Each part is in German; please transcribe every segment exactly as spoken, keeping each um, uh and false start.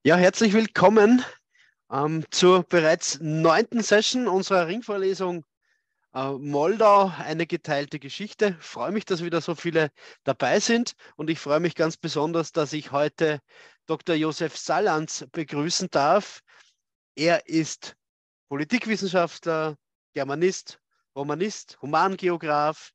Ja, herzlich willkommen ähm, zur bereits neunten Session unserer Ringvorlesung äh, Moldau, eine geteilte Geschichte. Ich freue mich, dass wieder so viele dabei sind und ich freue mich ganz besonders, dass ich heute Doktor Josef Salanz begrüßen darf. Er ist Politikwissenschaftler, Germanist, Romanist, Humangeograf,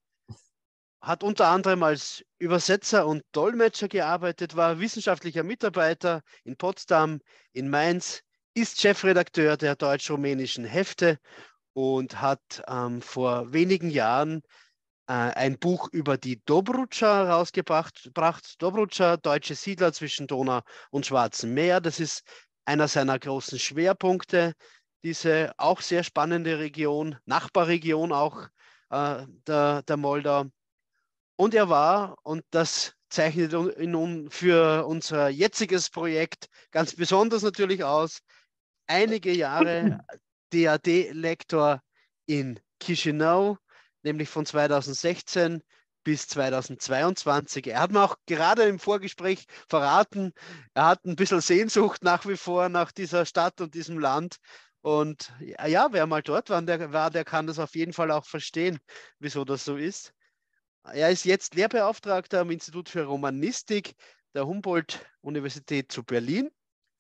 hat unter anderem als Übersetzer und Dolmetscher gearbeitet, war wissenschaftlicher Mitarbeiter in Potsdam, in Mainz, ist Chefredakteur der deutsch-rumänischen Hefte und hat ähm, vor wenigen Jahren äh, ein Buch über die Dobrudscha herausgebracht. Bracht. Dobrudscha, deutsche Siedler zwischen Donau und Schwarzem Meer. Das ist einer seiner großen Schwerpunkte. Diese auch sehr spannende Region, Nachbarregion auch äh, der, der Moldau. Und er war, und das zeichnet ihn für unser jetziges Projekt ganz besonders natürlich aus, einige Jahre D A D-Lektor in Chișinău, nämlich von zweitausendsechzehn bis zweitausendzweiundzwanzig. Er hat mir auch gerade im Vorgespräch verraten, er hat ein bisschen Sehnsucht nach wie vor nach dieser Stadt und diesem Land. Und ja, wer mal dort war, der, war, der kann das auf jeden Fall auch verstehen, wieso das so ist. Er ist jetzt Lehrbeauftragter am Institut für Romanistik der Humboldt-Universität zu Berlin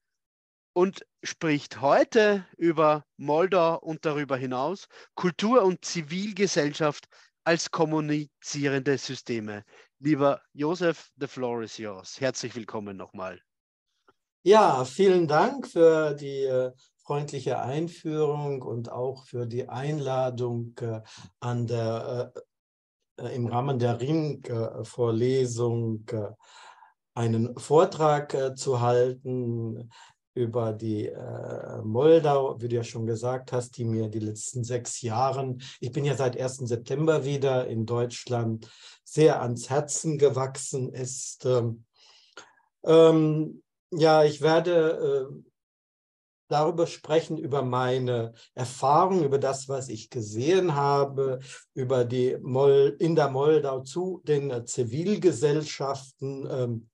und spricht heute über Moldau und darüber hinaus Kultur und Zivilgesellschaft als kommunizierende Systeme. Lieber Josef, the floor is yours. Herzlich willkommen nochmal. Ja, vielen Dank für die äh, freundliche Einführung und auch für die Einladung äh, an der äh, im Rahmen der Ringvorlesung äh, einen Vortrag äh, zu halten über die äh, Moldau, wie du ja schon gesagt hast, die mir die letzten sechs Jahre, ich bin ja seit ersten September wieder in Deutschland, sehr ans Herzen gewachsen ist. Ähm, ähm, ja, ich werde äh, darüber sprechen, über meine Erfahrung, über das, was ich gesehen habe, über die Mol in der Moldau zu den äh, Zivilgesellschaften, ähm,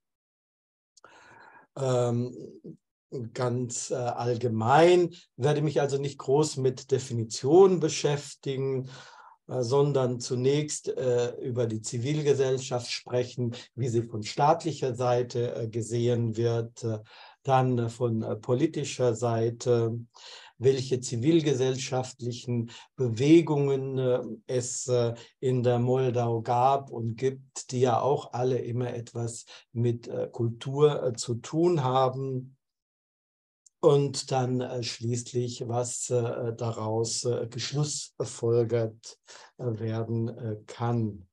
ähm, ganz äh, allgemein, werde mich also nicht groß mit Definitionen beschäftigen, äh, sondern zunächst äh, über die Zivilgesellschaft sprechen, wie sie von staatlicher Seite äh, gesehen wird, äh, dann von äh, politischer Seite, welche zivilgesellschaftlichen Bewegungen äh, es äh, in der Moldau gab und gibt, die ja auch alle immer etwas mit äh, Kultur äh, zu tun haben. Und dann äh, schließlich, was äh, daraus äh, geschlussfolgert äh, werden äh, kann.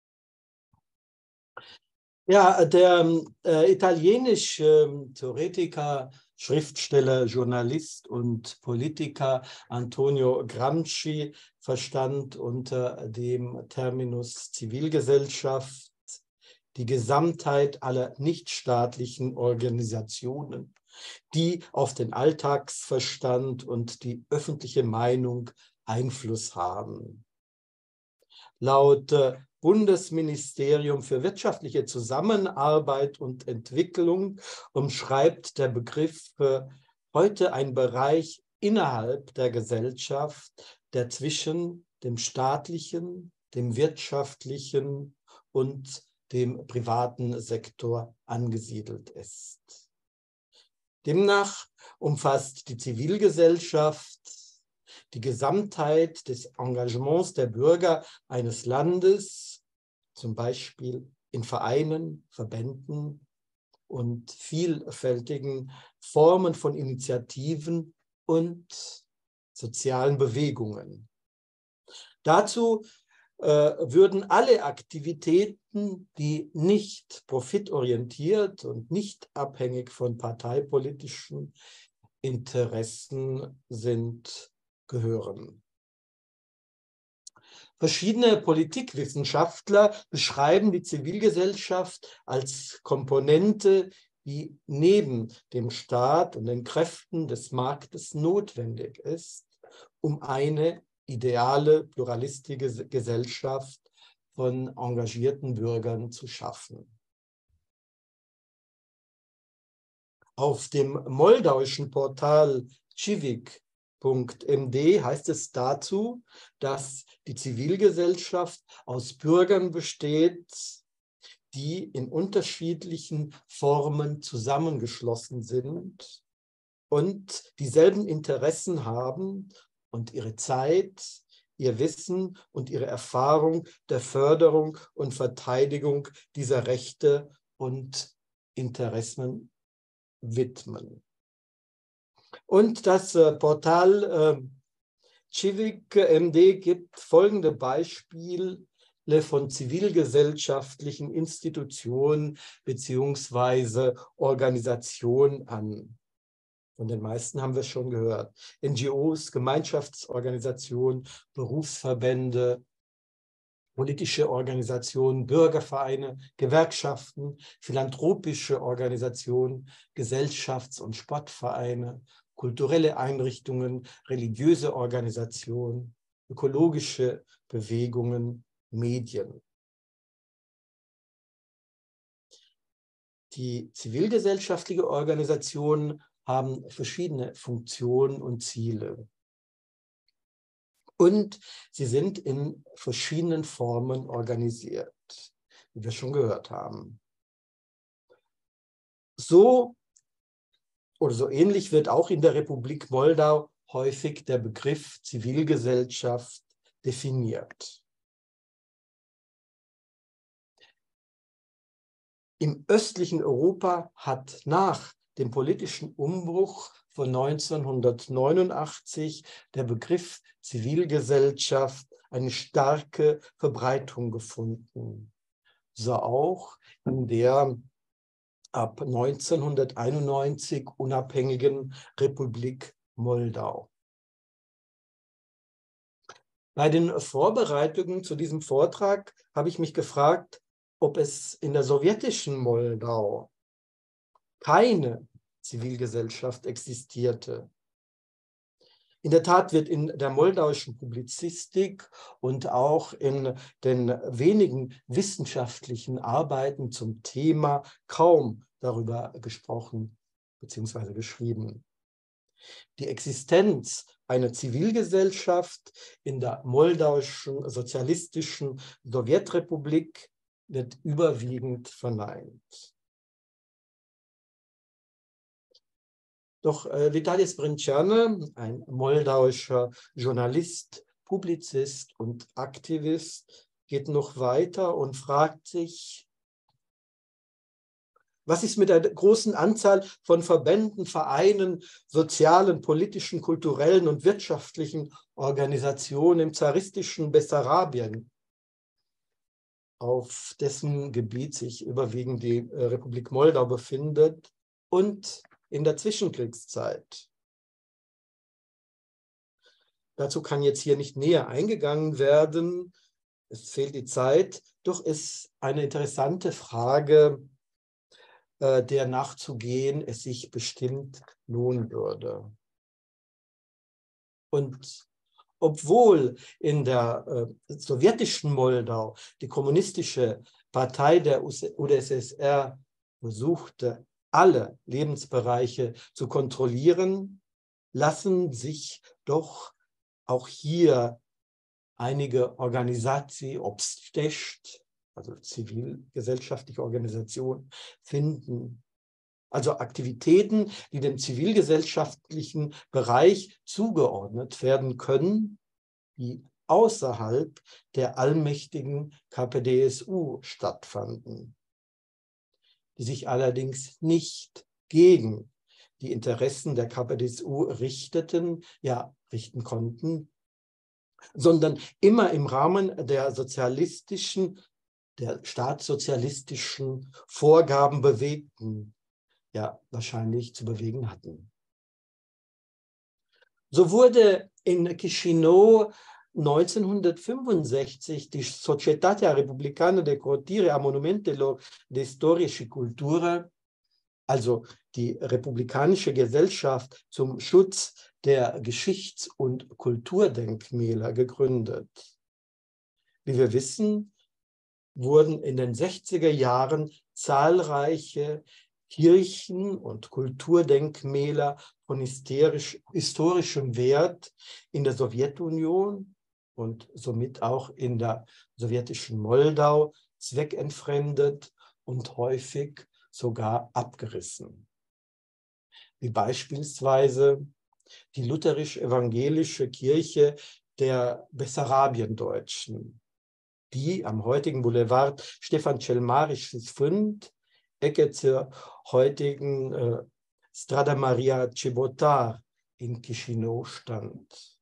Ja, der äh, italienische äh, Theoretiker, Schriftsteller, Journalist und Politiker Antonio Gramsci verstand unter dem Terminus Zivilgesellschaft die Gesamtheit aller nichtstaatlichen Organisationen, die auf den Alltagsverstand und die öffentliche Meinung Einfluss haben. Laut äh, Bundesministerium für wirtschaftliche Zusammenarbeit und Entwicklung umschreibt der Begriff äh, heute ein Bereich innerhalb der Gesellschaft, der zwischen dem staatlichen, dem wirtschaftlichen und dem privaten Sektor angesiedelt ist. Demnach umfasst die Zivilgesellschaft die Gesamtheit des Engagements der Bürger eines Landes, zum Beispiel in Vereinen, Verbänden und vielfältigen Formen von Initiativen und sozialen Bewegungen. Dazu äh, würden alle Aktivitäten, die nicht profitorientiert und nicht abhängig von parteipolitischen Interessen sind, gehören. Verschiedene Politikwissenschaftler beschreiben die Zivilgesellschaft als Komponente, die neben dem Staat und den Kräften des Marktes notwendig ist, um eine ideale, pluralistische Gesellschaft von engagierten Bürgern zu schaffen. Auf dem moldauischen Portal civic punkt m d heißt es dazu, dass die Zivilgesellschaft aus Bürgern besteht, die in unterschiedlichen Formen zusammengeschlossen sind und dieselben Interessen haben und ihre Zeit, ihr Wissen und ihre Erfahrung der Förderung und Verteidigung dieser Rechte und Interessen widmen. Und das äh, Portal äh, civic punkt m d gibt folgende Beispiele von zivilgesellschaftlichen Institutionen bzw. Organisationen an. Von den meisten haben wir es schon gehört. N G Os, Gemeinschaftsorganisationen, Berufsverbände, politische Organisationen, Bürgervereine, Gewerkschaften, philanthropische Organisationen, Gesellschafts- und Sportvereine, kulturelle Einrichtungen, religiöse Organisationen, ökologische Bewegungen, Medien. Die zivilgesellschaftlichen Organisationen haben verschiedene Funktionen und Ziele. Und sie sind in verschiedenen Formen organisiert, wie wir schon gehört haben. So oder so ähnlich wird auch in der Republik Moldau häufig der Begriff Zivilgesellschaft definiert. Im östlichen Europa hat nach dem politischen Umbruch von neunzehnhundertneunundachtzig der Begriff Zivilgesellschaft eine starke Verbreitung gefunden. So auch in der ab neunzehnhunderteinundneunzig unabhängigen Republik Moldau. Bei den Vorbereitungen zu diesem Vortrag habe ich mich gefragt, ob es in der sowjetischen Moldau keine Zivilgesellschaft existierte. In der Tat wird in der moldauischen Publizistik und auch in den wenigen wissenschaftlichen Arbeiten zum Thema kaum darüber gesprochen bzw. geschrieben. Die Existenz einer Zivilgesellschaft in der moldauischen sozialistischen Sowjetrepublik wird überwiegend verneint. Doch äh, Vitalis Brânceană, ein moldauischer Journalist, Publizist und Aktivist, geht noch weiter und fragt sich, was ist mit der großen Anzahl von Verbänden, Vereinen, sozialen, politischen, kulturellen und wirtschaftlichen Organisationen im zaristischen Bessarabien, auf dessen Gebiet sich überwiegend die äh, Republik Moldau befindet, und in der Zwischenkriegszeit. Dazu kann jetzt hier nicht näher eingegangen werden, es fehlt die Zeit, doch ist eine interessante Frage, äh, der nachzugehen es sich bestimmt lohnen würde. Und obwohl in der äh, sowjetischen Moldau die kommunistische Partei der U d S S R versuchte, alle Lebensbereiche zu kontrollieren, lassen sich doch auch hier einige Organisacji obstecht, also zivilgesellschaftliche Organisationen, finden. Also Aktivitäten, die dem zivilgesellschaftlichen Bereich zugeordnet werden können, die außerhalb der allmächtigen K P D S U stattfanden, die sich allerdings nicht gegen die Interessen der K P D S U richteten, ja, richten konnten, sondern immer im Rahmen der sozialistischen, der staatssozialistischen Vorgaben bewegten, ja, wahrscheinlich zu bewegen hatten. So wurde in Chișinău neunzehnhundertfünfundsechzig die Societatea Republicană de Crotire a Monumentelor de Istorie și Cultură, also die Republikanische Gesellschaft zum Schutz der Geschichts- und Kulturdenkmäler, gegründet. Wie wir wissen, wurden in den sechziger Jahren zahlreiche Kirchen- und Kulturdenkmäler von historisch, historischem Wert in der Sowjetunion und somit auch in der sowjetischen Moldau zweckentfremdet und häufig sogar abgerissen. Wie beispielsweise die lutherisch-evangelische Kirche der Bessarabiendeutschen, die am heutigen Boulevard Stefan Cvelmarich fünf, Ecke zur heutigen äh, Strada Maria Cibotar in Chișinău stand.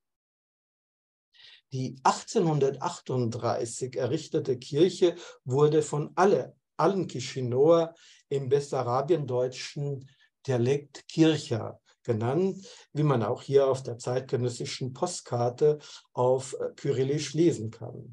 Die achtzehnhundertachtunddreißig errichtete Kirche wurde von alle, allen Chișinăuer im bessarabiendeutschen Dialekt Kircher genannt, wie man auch hier auf der zeitgenössischen Postkarte auf Kyrillisch lesen kann.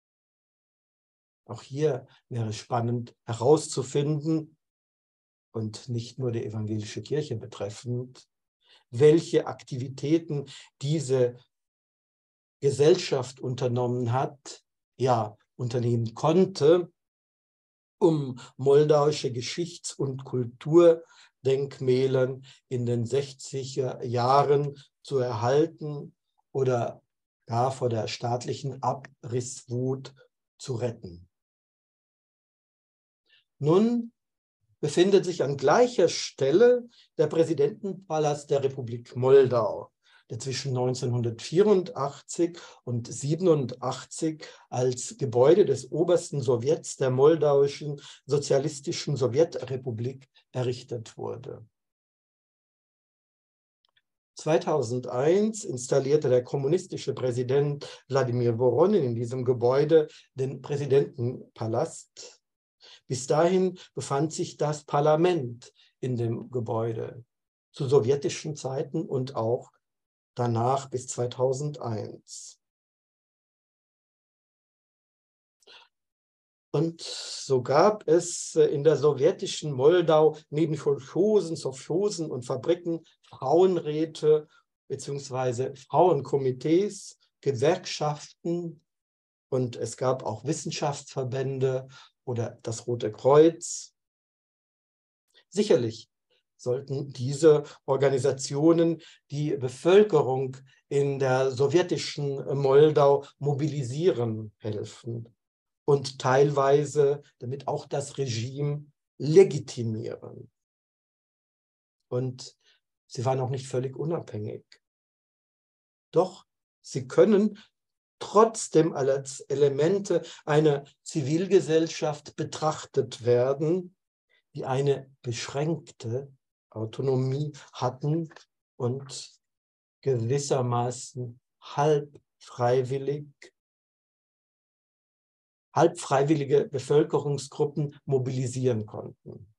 Auch hier wäre spannend herauszufinden, und nicht nur die evangelische Kirche betreffend, welche Aktivitäten diese Gesellschaft unternommen hat, ja, unternehmen konnte, um moldauische Geschichts- und Kulturdenkmälern in den sechziger Jahren zu erhalten oder gar vor der staatlichen Abrisswut zu retten. Nun befindet sich an gleicher Stelle der Präsidentenpalast der Republik Moldau, der zwischen neunzehnhundertvierundachtzig und siebenundachtzig als Gebäude des obersten Sowjets der moldauischen Sozialistischen Sowjetrepublik errichtet wurde. zweitausendeins installierte der kommunistische Präsident Wladimir Woronin in diesem Gebäude den Präsidentenpalast. Bis dahin befand sich das Parlament in dem Gebäude, zu sowjetischen Zeiten und auch danach bis zweitausendeins. Und so gab es in der sowjetischen Moldau neben Kolchosen, Sowchosen und Fabriken Frauenräte bzw. Frauenkomitees, Gewerkschaften und es gab auch Wissenschaftsverbände oder das Rote Kreuz. Sicherlich sollten diese Organisationen die Bevölkerung in der sowjetischen Moldau mobilisieren helfen und teilweise damit auch das Regime legitimieren. Und sie waren auch nicht völlig unabhängig. Doch sie können trotzdem als Elemente einer Zivilgesellschaft betrachtet werden, die eine beschränkte Autonomie hatten und gewissermaßen halb freiwillig, halb freiwillige Bevölkerungsgruppen mobilisieren konnten.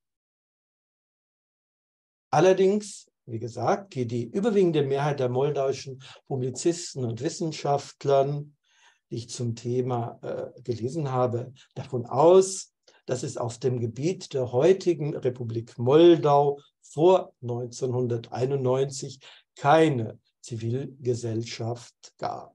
Allerdings, wie gesagt, geht die überwiegende Mehrheit der moldauischen Publizisten und Wissenschaftlern, die ich zum Thema äh, gelesen habe, davon aus, dass es auf dem Gebiet der heutigen Republik Moldau vor neunzehnhunderteinundneunzig keine Zivilgesellschaft gab.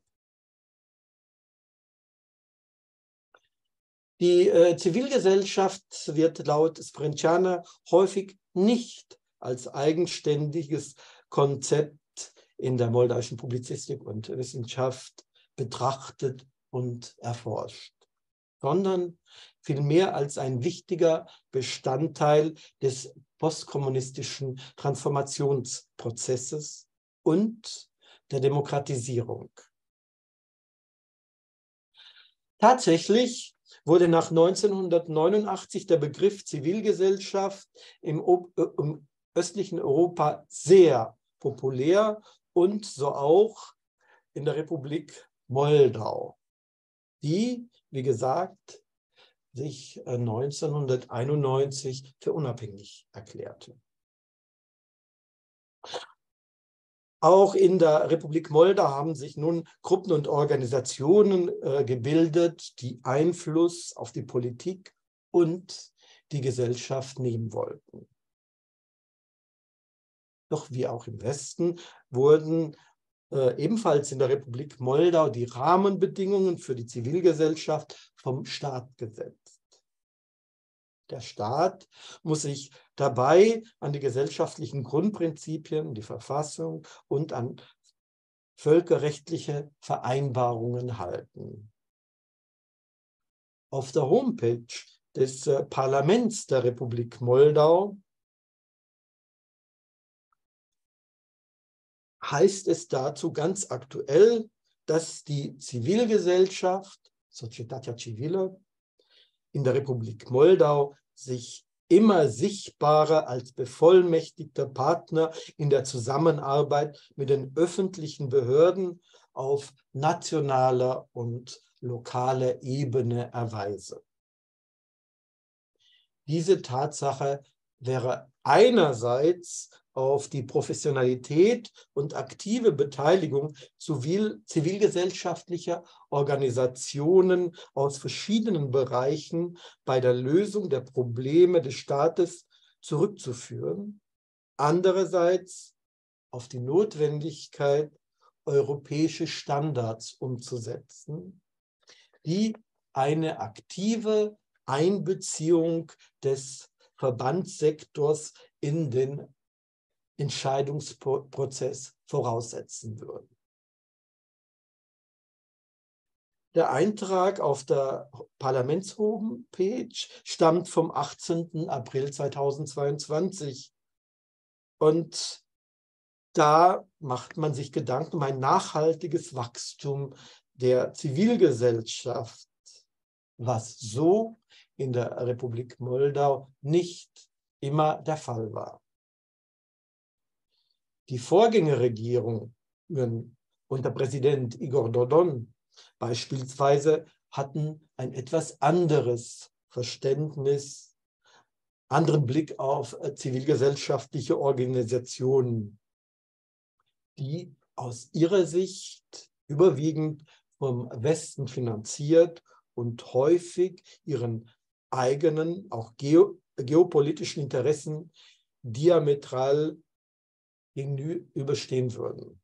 Die äh, Zivilgesellschaft wird laut Sprężana häufig nicht als eigenständiges Konzept in der moldauischen Publizistik und Wissenschaft betrachtet und erforscht, sondern vielmehr als ein wichtiger Bestandteil des postkommunistischen Transformationsprozesses und der Demokratisierung. Tatsächlich wurde nach neunzehnhundertneunundachtzig der Begriff Zivilgesellschaft im, im östlichen Europa sehr populär und so auch in der Republik Moldau, die, wie gesagt, sich neunzehnhunderteinundneunzig für unabhängig erklärte. Auch in der Republik Moldau haben sich nun Gruppen und Organisationen äh, gebildet, die Einfluss auf die Politik und die Gesellschaft nehmen wollten. Doch wie auch im Westen wurden äh, ebenfalls in der Republik Moldau die Rahmenbedingungen für die Zivilgesellschaft vom Staat gesetzt. Der Staat muss sich dabei an die gesellschaftlichen Grundprinzipien, die Verfassung und an völkerrechtliche Vereinbarungen halten. Auf der Homepage des äh, Parlaments der Republik Moldau heißt es dazu ganz aktuell, dass die Zivilgesellschaft, Societatea Civilă, in der Republik Moldau sich immer sichtbarer als bevollmächtigter Partner in der Zusammenarbeit mit den öffentlichen Behörden auf nationaler und lokaler Ebene erweise. Diese Tatsache wäre einerseits auf die Professionalität und aktive Beteiligung zivil, zivilgesellschaftlicher Organisationen aus verschiedenen Bereichen bei der Lösung der Probleme des Staates zurückzuführen, andererseits auf die Notwendigkeit, europäische Standards umzusetzen, die eine aktive Einbeziehung des Verbandssektors in den Entscheidungsprozess voraussetzen würden. Der Eintrag auf der Parlaments-Homepage stammt vom achtzehnten April zweitausendzweiundzwanzig und da macht man sich Gedanken um ein nachhaltiges Wachstum der Zivilgesellschaft, was so in der Republik Moldau nicht immer der Fall war. Die Vorgängerregierungen unter Präsident Igor Dodon beispielsweise hatten ein etwas anderes Verständnis, anderen Blick auf zivilgesellschaftliche Organisationen, die aus ihrer Sicht überwiegend vom Westen finanziert und häufig ihren eigenen, auch geo geopolitischen Interessen diametral gegenüberstehen würden.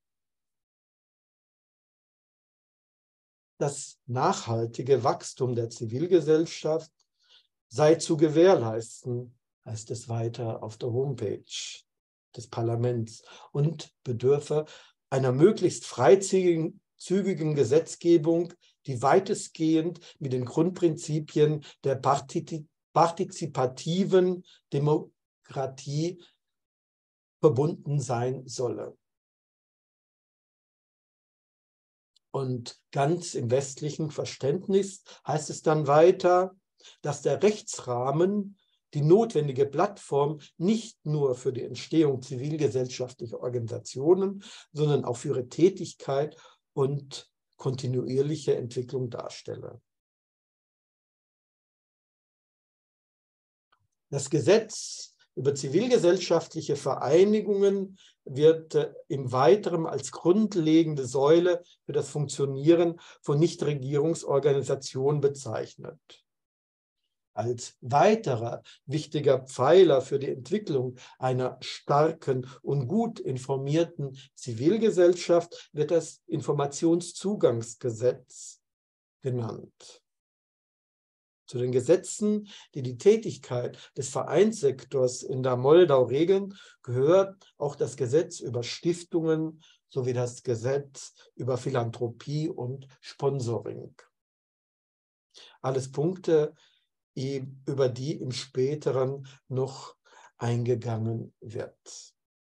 Das nachhaltige Wachstum der Zivilgesellschaft sei zu gewährleisten, heißt es weiter auf der Homepage des Parlaments, und bedürfe einer möglichst freizügigen zügigen Gesetzgebung, die weitestgehend mit den Grundprinzipien der partizipativen Demokratie verbunden sein solle. Und ganz im westlichen Verständnis heißt es dann weiter, dass der Rechtsrahmen die notwendige Plattform nicht nur für die Entstehung zivilgesellschaftlicher Organisationen, sondern auch für ihre Tätigkeit und kontinuierliche Entwicklung darstelle. Das Gesetz über zivilgesellschaftliche Vereinigungen wird äh, im Weiteren als grundlegende Säule für das Funktionieren von Nichtregierungsorganisationen bezeichnet. Als weiterer wichtiger Pfeiler für die Entwicklung einer starken und gut informierten Zivilgesellschaft wird das Informationszugangsgesetz genannt. Zu den Gesetzen, die die Tätigkeit des Vereinssektors in der Moldau regeln, gehört auch das Gesetz über Stiftungen sowie das Gesetz über Philanthropie und Sponsoring. Alles Punkte, über die im Späteren noch eingegangen wird.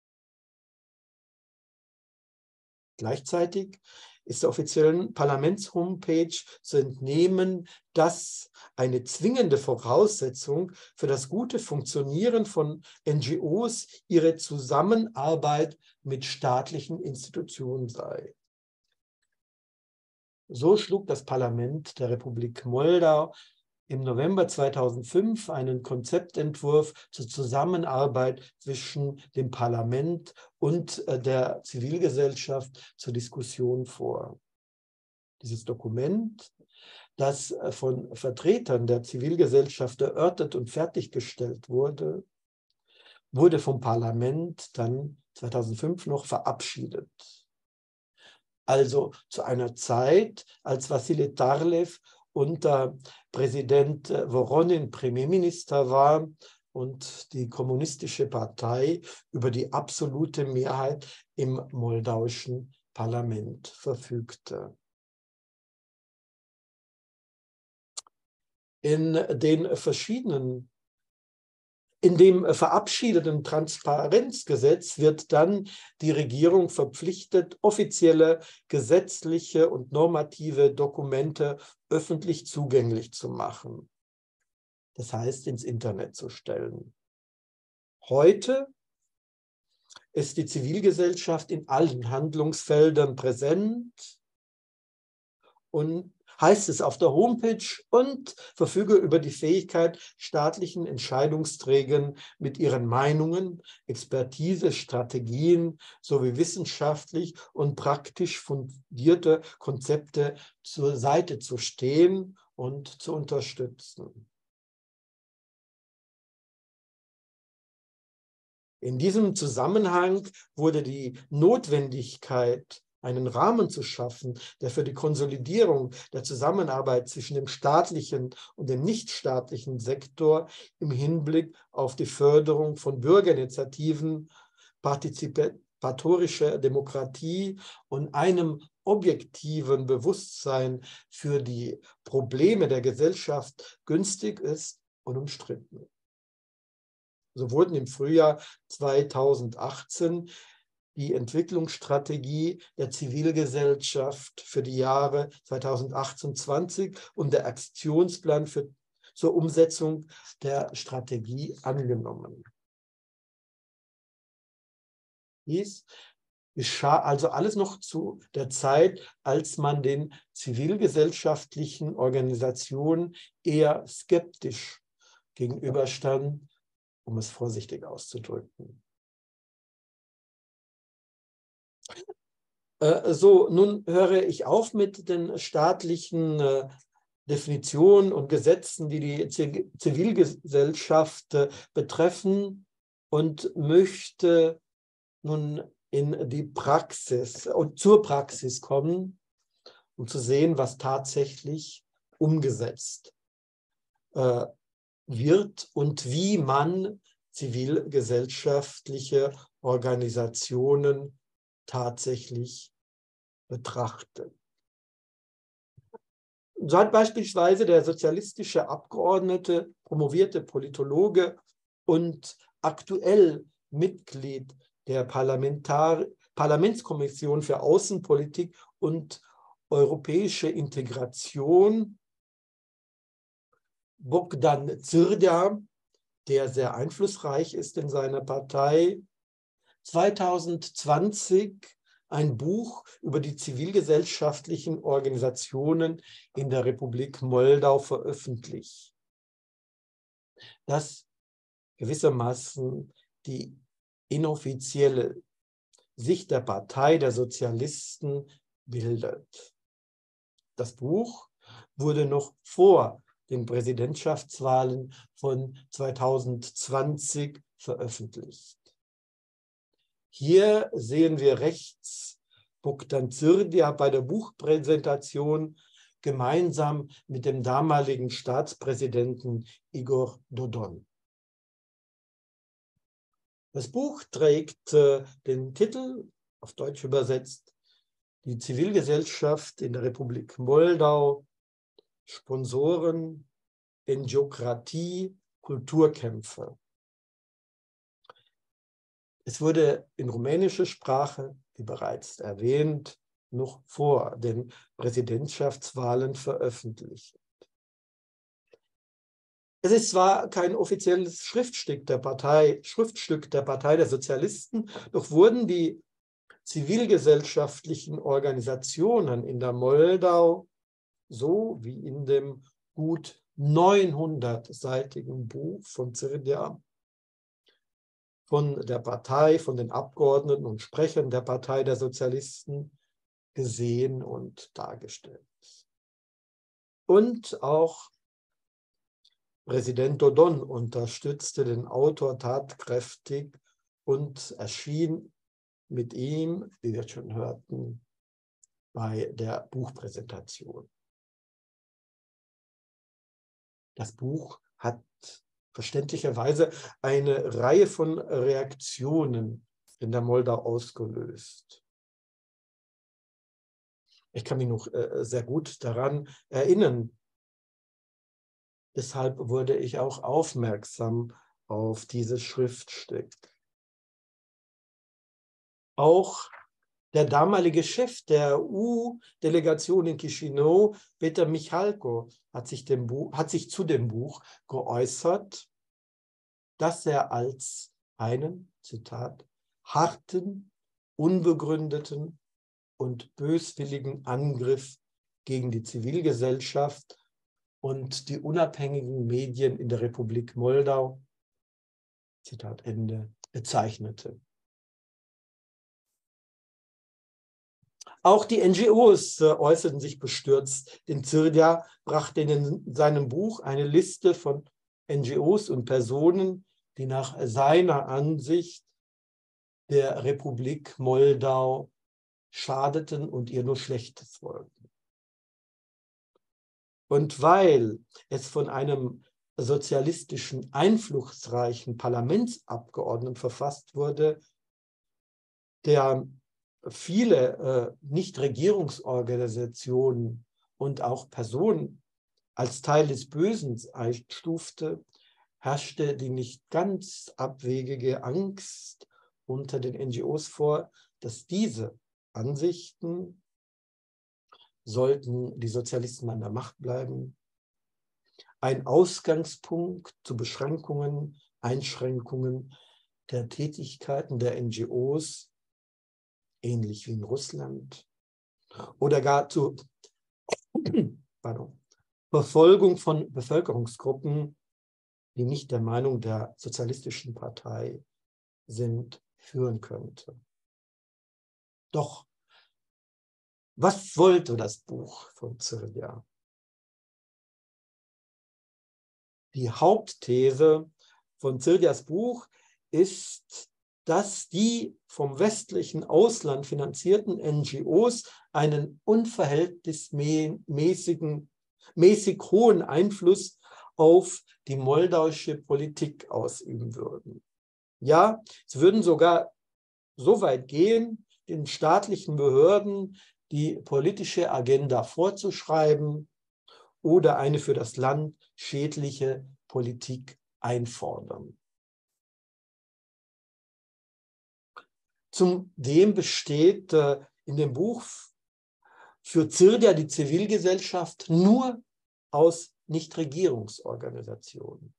Gleichzeitig ist der offiziellen Parlaments-Homepage zu entnehmen, dass eine zwingende Voraussetzung für das gute Funktionieren von N G Os ihre Zusammenarbeit mit staatlichen Institutionen sei. So schlug das Parlament der Republik Moldau im November zweitausendfünf einen Konzeptentwurf zur Zusammenarbeit zwischen dem Parlament und der Zivilgesellschaft zur Diskussion vor. Dieses Dokument, das von Vertretern der Zivilgesellschaft erörtert und fertiggestellt wurde, wurde vom Parlament dann zweitausendfünf noch verabschiedet. Also zu einer Zeit, als Vassili Tarlev unter Präsident Voronin Premierminister war und die Kommunistische Partei über die absolute Mehrheit im moldauischen Parlament verfügte. In den verschiedenen In dem verabschiedeten Transparenzgesetz wird dann die Regierung verpflichtet, offizielle gesetzliche und normative Dokumente öffentlich zugänglich zu machen. Das heißt, ins Internet zu stellen. Heute ist die Zivilgesellschaft in allen Handlungsfeldern präsent und heißt es auf der Homepage und verfüge über die Fähigkeit, staatlichen Entscheidungsträgern mit ihren Meinungen, Expertise, Strategien sowie wissenschaftlich und praktisch fundierte Konzepte zur Seite zu stehen und zu unterstützen. In diesem Zusammenhang wurde die Notwendigkeit, einen Rahmen zu schaffen, der für die Konsolidierung der Zusammenarbeit zwischen dem staatlichen und dem nichtstaatlichen Sektor im Hinblick auf die Förderung von Bürgerinitiativen, partizipatorischer Demokratie und einem objektiven Bewusstsein für die Probleme der Gesellschaft günstig ist und umstritten. So wurden im Frühjahr zweitausendachtzehn die Entwicklungsstrategie der Zivilgesellschaft für die Jahre zweitausendachtzehn bis zwanzig und der Aktionsplan für, zur Umsetzung der Strategie angenommen. Dies geschah also alles noch zu der Zeit, als man den zivilgesellschaftlichen Organisationen eher skeptisch gegenüberstand, um es vorsichtig auszudrücken. So, nun höre ich auf mit den staatlichen äh, Definitionen und Gesetzen, die die Zivilgesellschaft äh, betreffen, und möchte nun in die Praxis und zur Praxis kommen, um zu sehen, was tatsächlich umgesetzt äh, wird und wie man zivilgesellschaftliche Organisationen tatsächlich betrachtet. So hat beispielsweise der sozialistische Abgeordnete, promovierte Politologe und aktuell Mitglied der Parlamentar- Parlamentskommission für Außenpolitik und europäische Integration, Bogdan Dzirda, der sehr einflussreich ist in seiner Partei, zweitausendzwanzig ein Buch über die zivilgesellschaftlichen Organisationen in der Republik Moldau veröffentlicht, das gewissermaßen die inoffizielle Sicht der Partei der Sozialisten bildet. Das Buch wurde noch vor den Präsidentschaftswahlen von zweitausendzwanzig veröffentlicht. Hier sehen wir rechts Bogdan Dzirda bei der Buchpräsentation gemeinsam mit dem damaligen Staatspräsidenten Igor Dodon. Das Buch trägt äh, den Titel, auf Deutsch übersetzt, Die Zivilgesellschaft in der Republik Moldau, Sponsoren, Engiokratie, Kulturkämpfe. Es wurde in rumänischer Sprache, wie bereits erwähnt, noch vor den Präsidentschaftswahlen veröffentlicht. Es ist zwar kein offizielles Schriftstück der Partei, Schriftstück der Partei der Sozialisten, doch wurden die zivilgesellschaftlichen Organisationen in der Moldau, so wie in dem gut neunhundertseitigen Buch von Dzirda, von der Partei, von den Abgeordneten und Sprechern der Partei der Sozialisten gesehen und dargestellt. Und auch Präsident Dodon unterstützte den Autor tatkräftig und erschien mit ihm, wie wir schon hörten, bei der Buchpräsentation. Das Buch hat verständlicherweise eine Reihe von Reaktionen in der Moldau ausgelöst. Ich kann mich noch äh, sehr gut daran erinnern. Deshalb wurde ich auch aufmerksam auf dieses Schriftstück. Auch der damalige Chef der E U-Delegation in Chișinău, Peter Michalko, hat sich, dem Buch, hat sich zu dem Buch geäußert, dass er als einen, Zitat, harten, unbegründeten und böswilligen Angriff gegen die Zivilgesellschaft und die unabhängigen Medien in der Republik Moldau, Zitat Ende, bezeichnete. Auch die N G Os äh, äußerten sich bestürzt, denn Zirdia brachte in seinem Buch eine Liste von N G Os und Personen, die nach seiner Ansicht der Republik Moldau schadeten und ihr nur Schlechtes wollten. Und weil es von einem sozialistischen, einflussreichen Parlamentsabgeordneten verfasst wurde, der viele äh, Nichtregierungsorganisationen und auch Personen als Teil des Bösen einstufte, herrschte die nicht ganz abwegige Angst unter den N G Os vor, dass diese Ansichten, sollten die Sozialisten an der Macht bleiben, ein Ausgangspunkt zu Beschränkungen, Einschränkungen der Tätigkeiten der N G Os, ähnlich wie in Russland, oder gar zur pardon, Verfolgung von Bevölkerungsgruppen, die nicht der Meinung der Sozialistischen Partei sind, führen könnte. Doch was wollte das Buch von Zirdia? Die Hauptthese von Zirdias Buch ist, dass die vom westlichen Ausland finanzierten N G Os einen unverhältnismäßigen, mäßig hohen Einfluss auf die moldauische Politik ausüben würden. Ja, sie würden sogar so weit gehen, den staatlichen Behörden die politische Agenda vorzuschreiben oder eine für das Land schädliche Politik einfordern. Zudem besteht äh, in dem Buch für Zirdia die Zivilgesellschaft nur aus Nichtregierungsorganisationen.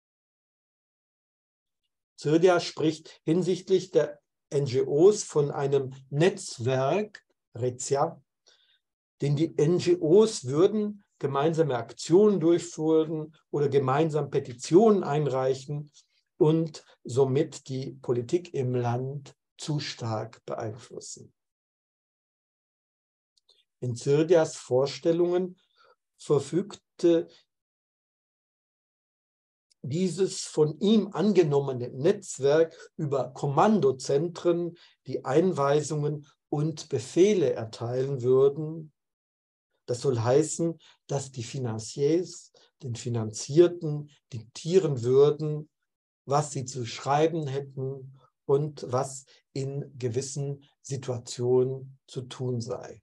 Zirdia spricht hinsichtlich der N G Os von einem Netzwerk, Rețea, denn die N G Os würden gemeinsame Aktionen durchführen oder gemeinsam Petitionen einreichen und somit die Politik im Land zu stark beeinflussen. In Zirdias Vorstellungen verfügte dieses von ihm angenommene Netzwerk über Kommandozentren, die Einweisungen und Befehle erteilen würden. Das soll heißen, dass die Finanziers den Finanzierten diktieren würden, was sie zu schreiben hätten und was in gewissen Situationen zu tun sei.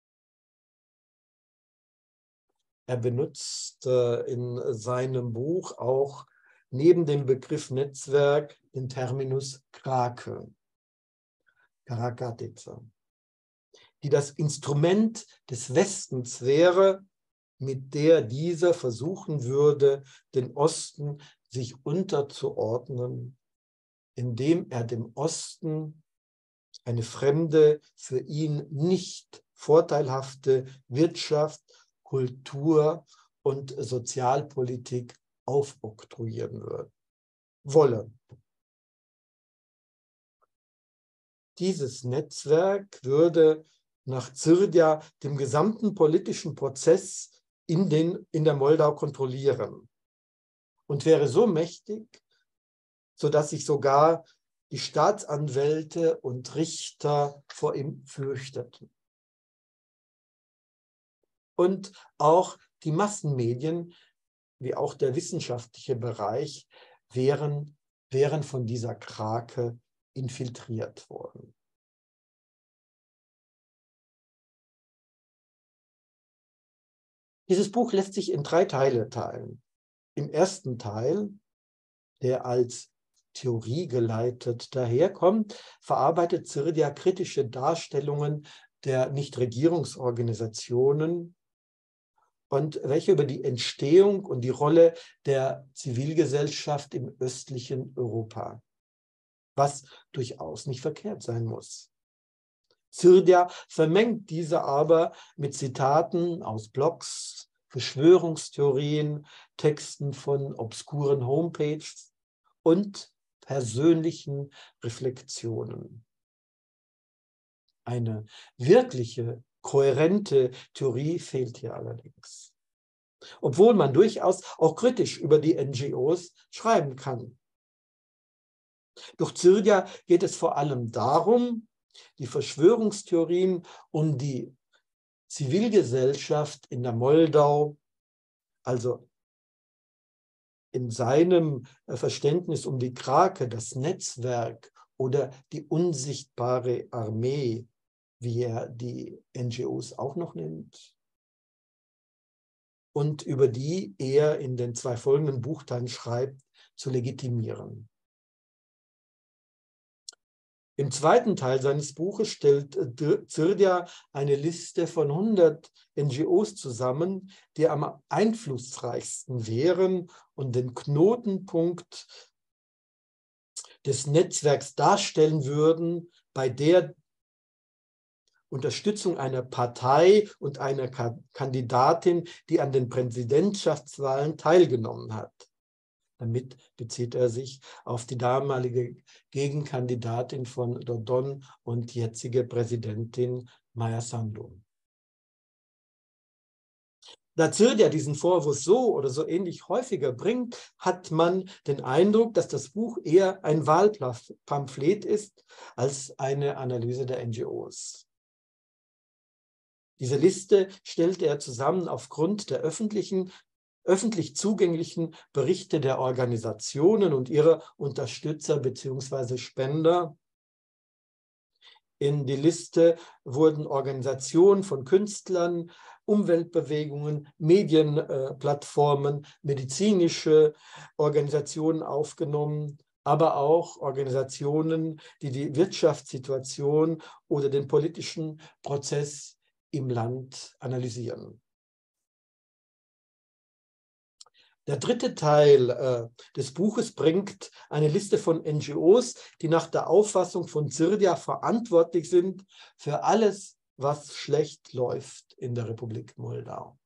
Er benutzt äh, in seinem Buch auch neben dem Begriff Netzwerk den Terminus Krake, Karakatica, die das Instrument des Westens wäre, mit der dieser versuchen würde, den Osten sich unterzuordnen, indem er dem Osten eine fremde, für ihn nicht vorteilhafte Wirtschaft, Kultur und Sozialpolitik aufoktroyieren würde, wolle. Dieses Netzwerk würde nach Zirdia den gesamten politischen Prozess in, den, in der Moldau kontrollieren und wäre so mächtig, sodass sich sogar die Staatsanwälte und Richter vor ihm fürchteten. Und auch die Massenmedien wie auch der wissenschaftliche Bereich wären, wären von dieser Krake infiltriert worden. Dieses Buch lässt sich in drei Teile teilen. Im ersten Teil, der als Theorie geleitet daherkommt, verarbeitet Zirdia kritische Darstellungen der Nichtregierungsorganisationen und welche über die Entstehung und die Rolle der Zivilgesellschaft im östlichen Europa, was durchaus nicht verkehrt sein muss. Zirdia vermengt diese aber mit Zitaten aus Blogs, Verschwörungstheorien, Texten von obskuren Homepages und persönlichen Reflexionen. Eine wirkliche, kohärente Theorie fehlt hier allerdings, obwohl man durchaus auch kritisch über die N G Os schreiben kann. Durch Zirdia geht es vor allem darum, die Verschwörungstheorien um die Zivilgesellschaft in der Moldau, also in seinem Verständnis um die Krake, das Netzwerk oder die unsichtbare Armee, wie er die N G Os auch noch nennt, und über die er in den zwei folgenden Buchteilen schreibt, zu legitimieren. Im zweiten Teil seines Buches stellt Zirdia eine Liste von hundert N G Os zusammen, die am einflussreichsten wären und den Knotenpunkt des Netzwerks darstellen würden, bei der Unterstützung einer Partei und einer Kandidatin, die an den Präsidentschaftswahlen teilgenommen hat. Damit bezieht er sich auf die damalige Gegenkandidatin von Dodon und jetzige Präsidentin Maya Sandu. Da Zirdia diesen Vorwurf so oder so ähnlich häufiger bringt, hat man den Eindruck, dass das Buch eher ein Wahlpamphlet ist als eine Analyse der N G Os. Diese Liste stellt er zusammen aufgrund der öffentlichen öffentlich zugänglichen Berichte der Organisationen und ihrer Unterstützer bzw. Spender. In die Liste wurden Organisationen von Künstlern, Umweltbewegungen, Medienplattformen, medizinische Organisationen aufgenommen, aber auch Organisationen, die die Wirtschaftssituation oder den politischen Prozess im Land analysieren. Der dritte Teil äh, des Buches bringt eine Liste von N G Os, die nach der Auffassung von Zirdia verantwortlich sind für alles, was schlecht läuft in der Republik Moldau.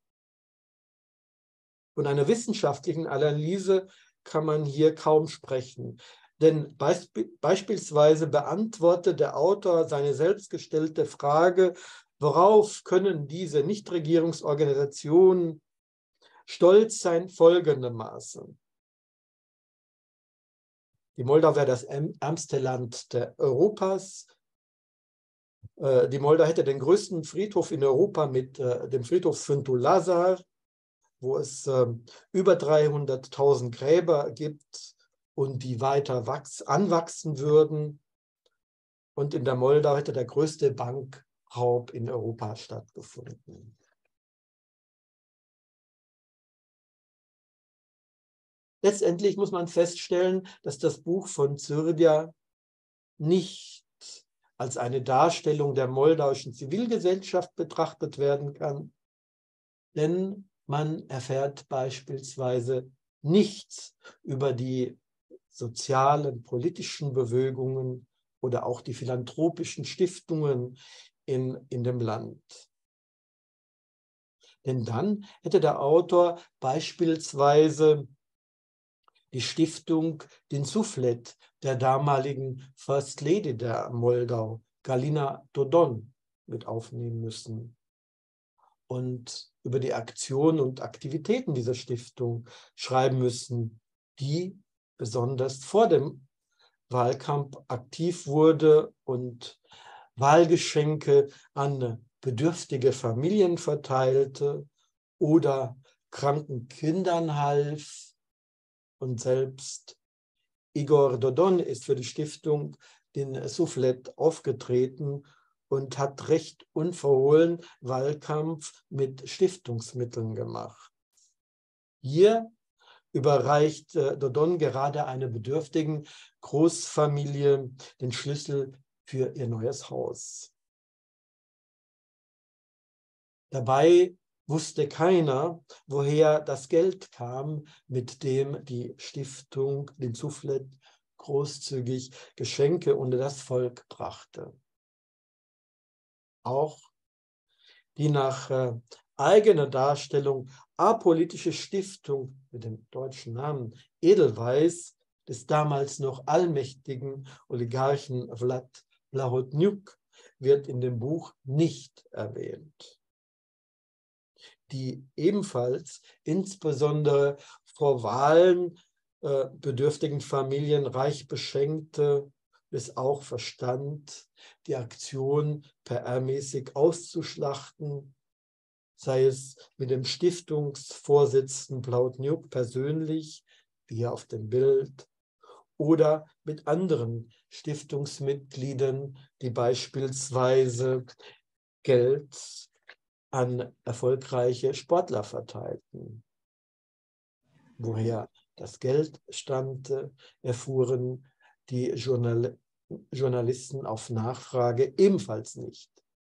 Von einer wissenschaftlichen Analyse kann man hier kaum sprechen, denn beisp beispielsweise beantwortet der Autor seine selbstgestellte Frage, worauf können diese Nichtregierungsorganisationen stolz sein, folgendermaßen. Die Moldau wäre das ärmste Land der Europas. Die Moldau hätte den größten Friedhof in Europa mit dem Friedhof Sfântul Lazar, wo es über dreihunderttausend Gräber gibt und die weiter wachs anwachsen würden. Und in der Moldau hätte der größte Bankraub in Europa stattgefunden. Letztendlich muss man feststellen, dass das Buch von Zirdia nicht als eine Darstellung der moldauischen Zivilgesellschaft betrachtet werden kann, denn man erfährt beispielsweise nichts über die sozialen, politischen Bewegungen oder auch die philanthropischen Stiftungen in, in dem Land. Denn dann hätte der Autor beispielsweise die Stiftung Den Soufflet der damaligen First Lady der Moldau, Galina Dodon, mit aufnehmen müssen und über die Aktionen und Aktivitäten dieser Stiftung schreiben müssen, die besonders vor dem Wahlkampf aktiv wurde und Wahlgeschenke an bedürftige Familien verteilte oder kranken Kindern half. Und selbst Igor Dodon ist für die Stiftung den Soufflet aufgetreten und hat recht unverhohlen Wahlkampf mit Stiftungsmitteln gemacht. Hier überreicht Dodon gerade einer bedürftigen Großfamilie den Schlüssel für ihr neues Haus. Dabei wusste keiner, woher das Geld kam, mit dem die Stiftung den Soufflet großzügig Geschenke unter das Volk brachte. Auch die nach äh, eigener Darstellung apolitische Stiftung mit dem deutschen Namen Edelweiss des damals noch allmächtigen Oligarchen Vlad Plahotniuc wird in dem Buch nicht erwähnt. Die ebenfalls insbesondere vor Wahlen äh, bedürftigen Familien reich beschenkte, es auch verstand, die Aktion P R-mäßig auszuschlachten, sei es mit dem Stiftungsvorsitzenden Plahotniuc persönlich, wie hier auf dem Bild, oder mit anderen Stiftungsmitgliedern, die beispielsweise Geld an erfolgreiche Sportler verteilten. Woher das Geld stammte, erfuhren die Journal Journalisten auf Nachfrage ebenfalls nicht.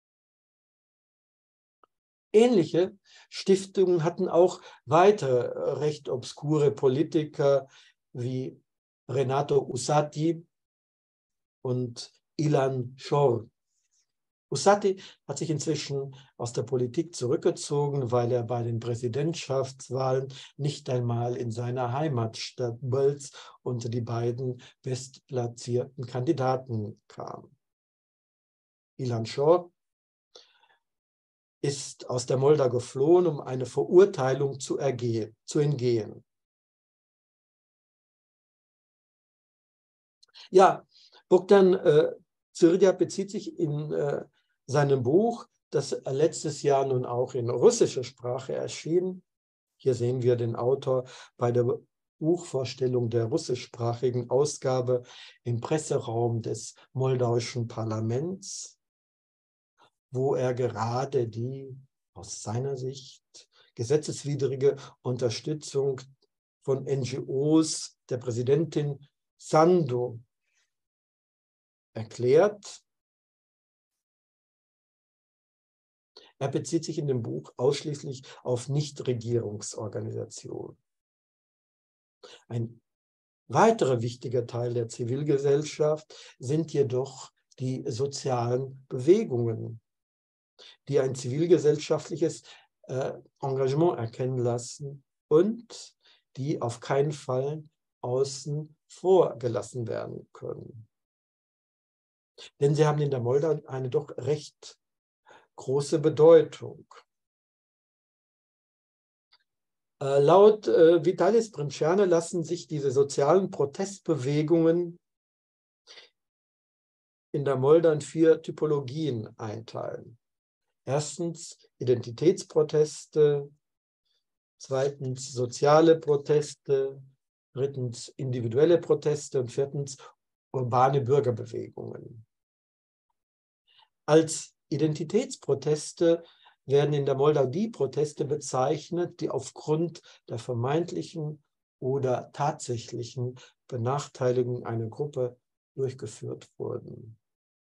Ähnliche Stiftungen hatten auch weitere recht obskure Politiker wie Renato Ussati und Ilan Shor. Ussati hat sich inzwischen aus der Politik zurückgezogen, weil er bei den Präsidentschaftswahlen nicht einmal in seiner Heimatstadt Bölz unter die beiden bestplatzierten Kandidaten kam. Ilan Shor ist aus der Moldau geflohen, um eine Verurteilung zu, ergehen, zu entgehen. Ja, Bogdan äh, Zyrdia bezieht sich in äh, seinem Buch, das letztes Jahr nun auch in russischer Sprache erschien. Hier sehen wir den Autor bei der Buchvorstellung der russischsprachigen Ausgabe im Presseraum des moldauischen Parlaments, wo er gerade die aus seiner Sicht gesetzeswidrige Unterstützung von N G Os der Präsidentin Sandu erklärt. Er bezieht sich in dem Buch ausschließlich auf Nichtregierungsorganisationen. Ein weiterer wichtiger Teil der Zivilgesellschaft sind jedoch die sozialen Bewegungen, die ein zivilgesellschaftliches äh, Engagement erkennen lassen und die auf keinen Fall außen vor gelassen werden können. Denn sie haben in der Moldau eine doch recht große Bedeutung. Äh, laut äh, Vitalis Brâncianu lassen sich diese sozialen Protestbewegungen in der Moldau in vier Typologien einteilen. Erstens Identitätsproteste, zweitens soziale Proteste, drittens individuelle Proteste und viertens urbane Bürgerbewegungen. Als Identitätsproteste werden in der Moldau die Proteste bezeichnet, die aufgrund der vermeintlichen oder tatsächlichen Benachteiligung einer Gruppe durchgeführt wurden.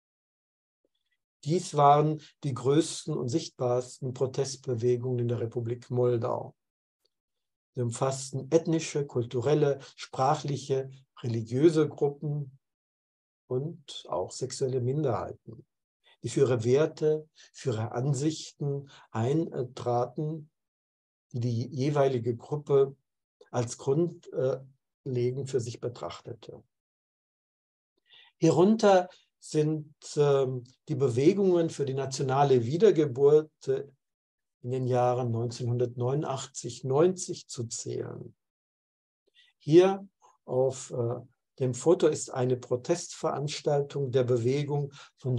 Dies waren die größten und sichtbarsten Protestbewegungen in der Republik Moldau. Sie umfassten ethnische, kulturelle, sprachliche, religiöse Gruppen und auch sexuelle Minderheiten, die für ihre Werte, für ihre Ansichten eintraten, die die jeweilige Gruppe als grundlegend für sich betrachtete. Hierunter sind äh, die Bewegungen für die nationale Wiedergeburt in den Jahren neunzehnhundertneunundachtzig neunzig zu zählen. Hier auf äh, dem Foto ist eine Protestveranstaltung der Bewegung von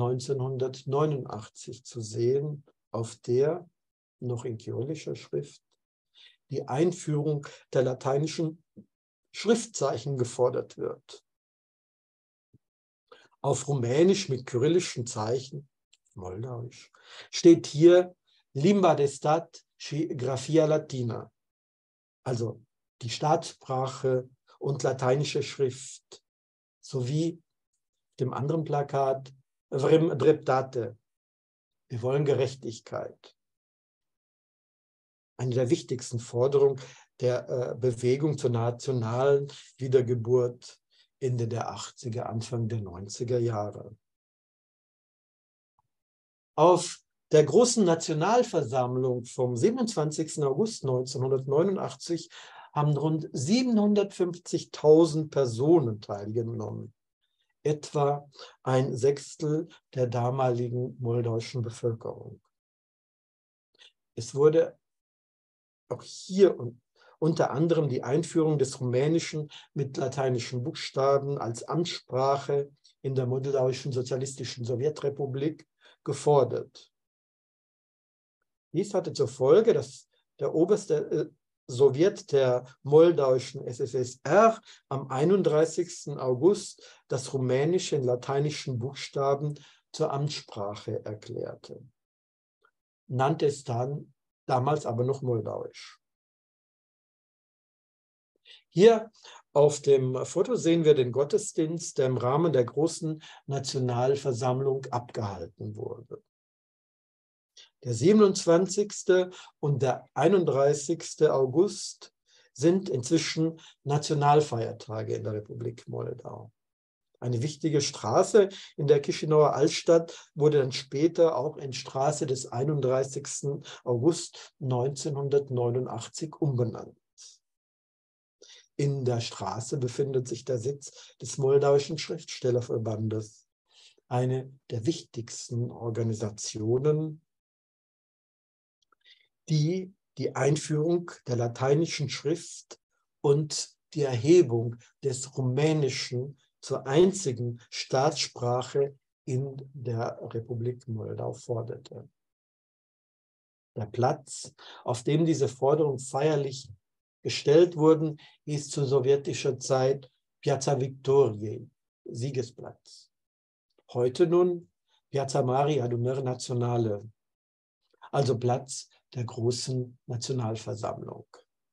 neunzehnhundertneunundachtzig zu sehen, auf der, noch in kyrillischer Schrift, die Einführung der lateinischen Schriftzeichen gefordert wird. Auf Rumänisch mit kyrillischen Zeichen, Moldauisch, steht hier Limba de Stat și Graphia Latina, also die Staatssprache und lateinische Schrift, sowie dem anderen Plakat Vrem Dreptate, wir wollen Gerechtigkeit. Eine der wichtigsten Forderungen der äh, Bewegung zur nationalen Wiedergeburt Ende der achtziger, Anfang der neunziger Jahre. Auf der großen Nationalversammlung vom siebenundzwanzigsten August neunzehnhundertneunundachtzig haben rund siebenhundertfünfzigtausend Personen teilgenommen, etwa ein Sechstel der damaligen moldauischen Bevölkerung. Es wurde auch hier und unter anderem die Einführung des Rumänischen mit lateinischen Buchstaben als Amtssprache in der moldauischen sozialistischen Sowjetrepublik gefordert. Dies hatte zur Folge, dass der oberste Sowjet der moldauischen S S S R am einunddreißigsten August das Rumänische in lateinischen Buchstaben zur Amtssprache erklärte, nannte es dann damals aber noch Moldauisch. Hier auf dem Foto sehen wir den Gottesdienst, der im Rahmen der großen Nationalversammlung abgehalten wurde. Der siebenundzwanzigste und der einunddreißigste August sind inzwischen Nationalfeiertage in der Republik Moldau. Eine wichtige Straße in der Chișinăuer Altstadt wurde dann später auch in Straße des einunddreißigsten August neunzehnhundertneunundachtzig umbenannt. In der Straße befindet sich der Sitz des Moldauischen Schriftstellerverbandes, eine der wichtigsten Organisationen, die die Einführung der lateinischen Schrift und die Erhebung des Rumänischen zur einzigen Staatssprache in der Republik Moldau forderte. Der Platz, auf dem diese Forderungen feierlich gestellt wurden, hieß zu sowjetischer Zeit Piața Victoriei, Siegesplatz. Heute nun Piața Marii Adunării Naționale, also Platz der großen Nationalversammlung.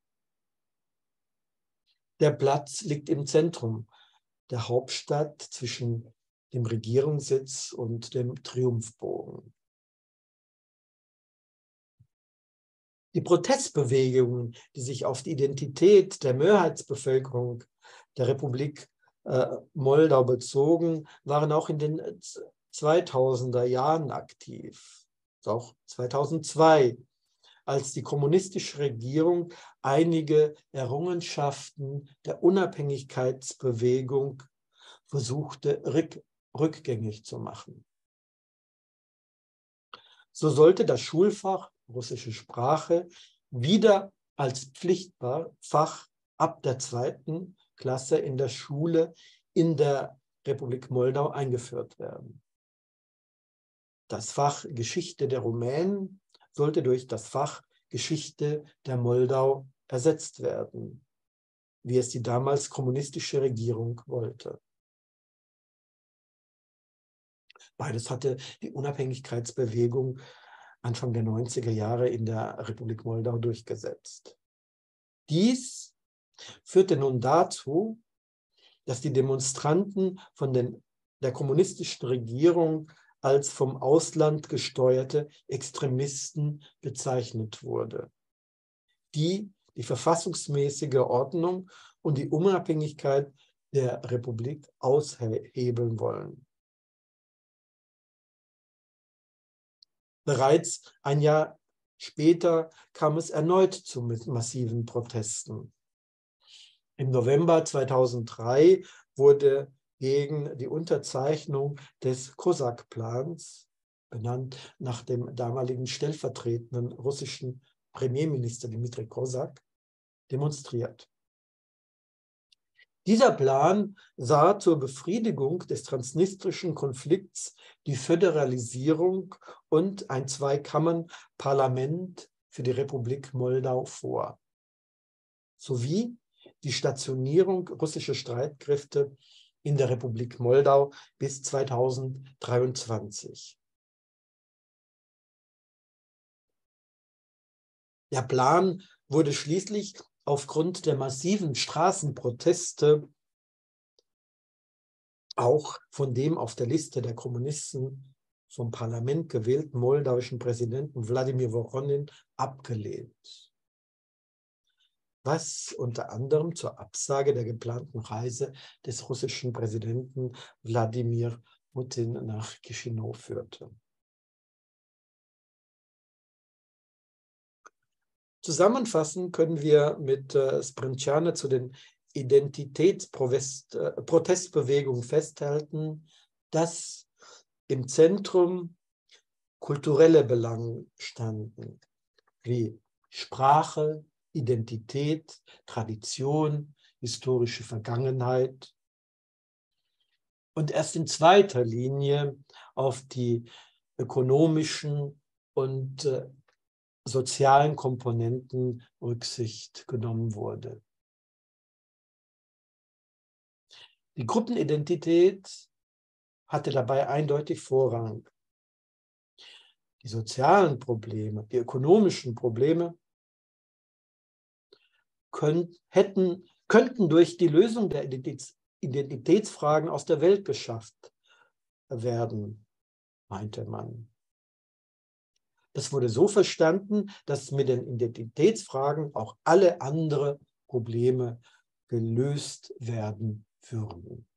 Der Platz liegt im Zentrum der Hauptstadt zwischen dem Regierungssitz und dem Triumphbogen. Die Protestbewegungen, die sich auf die Identität der Mehrheitsbevölkerung der Republik äh, Moldau bezogen, waren auch in den zweitausender Jahren aktiv. Auch zweitausendzwei, als die kommunistische Regierung einige Errungenschaften der Unabhängigkeitsbewegung versuchte rück, rückgängig zu machen. So sollte das Schulfach russische Sprache wieder als Pflichtfach ab der zweiten Klasse in der Schule in der Republik Moldau eingeführt werden. Das Fach Geschichte der Rumänen sollte durch das Fach Geschichte der Moldau ersetzt werden, wie es die damals kommunistische Regierung wollte. Beides hatte die Unabhängigkeitsbewegung Anfang der neunziger Jahre in der Republik Moldau durchgesetzt. Dies führte nun dazu, dass die Demonstranten von den, der kommunistischen Regierung als vom Ausland gesteuerte Extremisten bezeichnet wurde, die die verfassungsmäßige Ordnung und die Unabhängigkeit der Republik aushebeln wollen. Bereits ein Jahr später kam es erneut zu massiven Protesten. Im November zweitausenddrei wurde gegen die Unterzeichnung des Kozak-Plans, benannt nach dem damaligen stellvertretenden russischen Premierminister Dmitri Kozak, demonstriert. Dieser Plan sah zur Befriedigung des transnistrischen Konflikts die Föderalisierung und ein Zweikammernparlament für die Republik Moldau vor. sowie die Stationierung russischer Streitkräfte in der Republik Moldau bis zweitausenddreiundzwanzig. Der Plan wurde schließlich aufgrund der massiven Straßenproteste auch von dem auf der Liste der Kommunisten vom Parlament gewählten moldauischen Präsidenten Wladimir Woronin abgelehnt, was unter anderem zur Absage der geplanten Reise des russischen Präsidenten Wladimir Putin nach Chișinău führte. Zusammenfassend können wir mit äh, Sprintjane zu den Identitätsprotestbewegungen festhalten, dass im Zentrum kulturelle Belange standen, wie Sprache, Identität, Tradition, historische Vergangenheit und erst in zweiter Linie auf die ökonomischen und äh, sozialen Komponenten Rücksicht genommen wurde. Die Gruppenidentität hatte dabei eindeutig Vorrang. Die sozialen Probleme, die ökonomischen Probleme können, hätten, könnten durch die Lösung der Identitäts, Identitätsfragen aus der Welt geschafft werden, meinte man. Das wurde so verstanden, dass mit den Identitätsfragen auch alle anderen Probleme gelöst werden würden.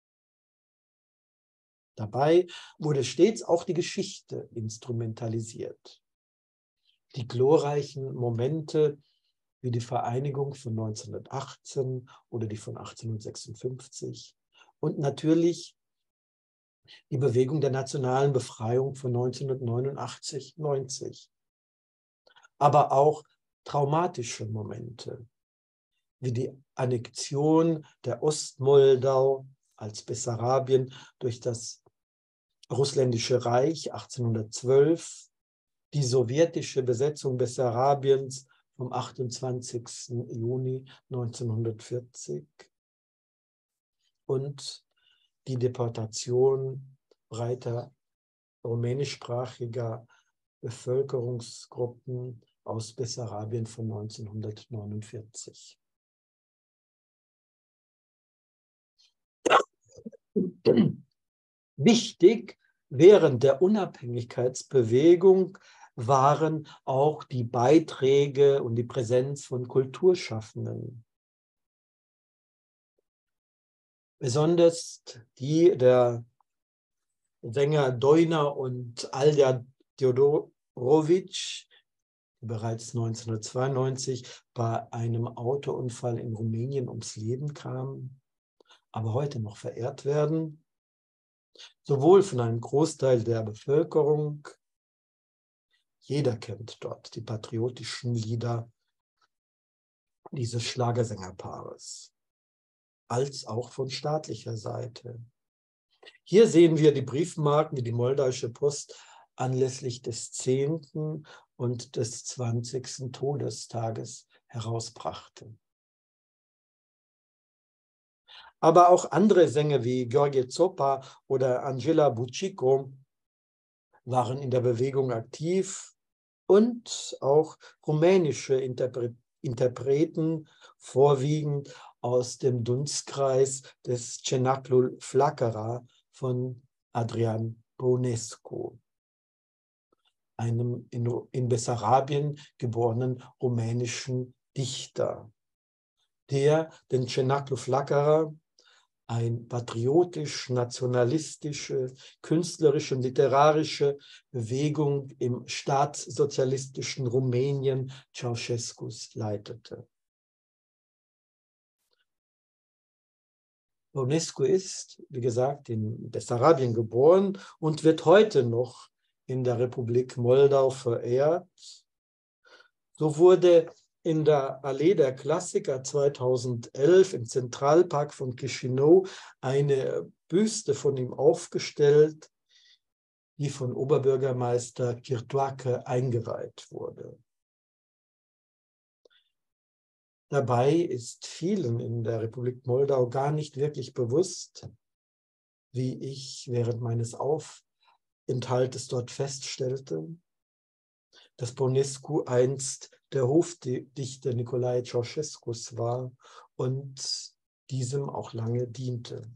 Dabei wurde stets auch die Geschichte instrumentalisiert. Die glorreichen Momente wie die Vereinigung von neunzehnhundertachtzehn oder die von achtzehnhundertsechsundfünfzig und natürlich die Bewegung der nationalen Befreiung von neunzehnhundertneunundachtzig neunzig. Aber auch traumatische Momente, wie die Annexion der Ostmoldau als Bessarabien durch das Russländische Reich achtzehnhundertzwölf, die sowjetische Besetzung Bessarabiens vom achtundzwanzigsten Juni neunzehnhundertvierzig und die Deportation breiter rumänischsprachiger Bevölkerungsgruppen aus Bessarabien von neunzehnhundertneunundvierzig. Wichtig während der Unabhängigkeitsbewegung waren auch die Beiträge und die Präsenz von Kulturschaffenden. Besonders die der Sänger Dojna und Alja Teodorovic, die bereits neunzehnhundertzweiundneunzig bei einem Autounfall in Rumänien ums Leben kamen, aber heute noch verehrt werden, sowohl von einem Großteil der Bevölkerung, jeder kennt dort die patriotischen Lieder dieses Schlagersängerpaares, als auch von staatlicher Seite. Hier sehen wir die Briefmarken, die die Moldauische Post anlässlich des zehnten und des zwanzigsten Todestages herausbrachte. Aber auch andere Sänger wie George Zopa oder Angela Buccico waren in der Bewegung aktiv und auch rumänische Interpre Interpreten, vorwiegend aus dem Dunstkreis des Cenaclul Flacăra von Adrian Băunescu, einem in, in Bessarabien geborenen rumänischen Dichter, der den Cenaclul Flacăra, ein patriotisch-nationalistische, künstlerische und literarische Bewegung im staatssozialistischen Rumänien Ceausescus leitete. Băunescu ist, wie gesagt, in Bessarabien geboren und wird heute noch in der Republik Moldau verehrt. So wurde in der Allee der Klassiker zweitausendelf im Zentralpark von Chișinău eine Büste von ihm aufgestellt, die von Oberbürgermeister Chirtoacă eingeweiht wurde. Dabei ist vielen in der Republik Moldau gar nicht wirklich bewusst, wie ich während meines Aufenthaltes dort feststellte, dass Băunescu einst der Hofdichter Nicolae Ceausescus war und diesem auch lange diente.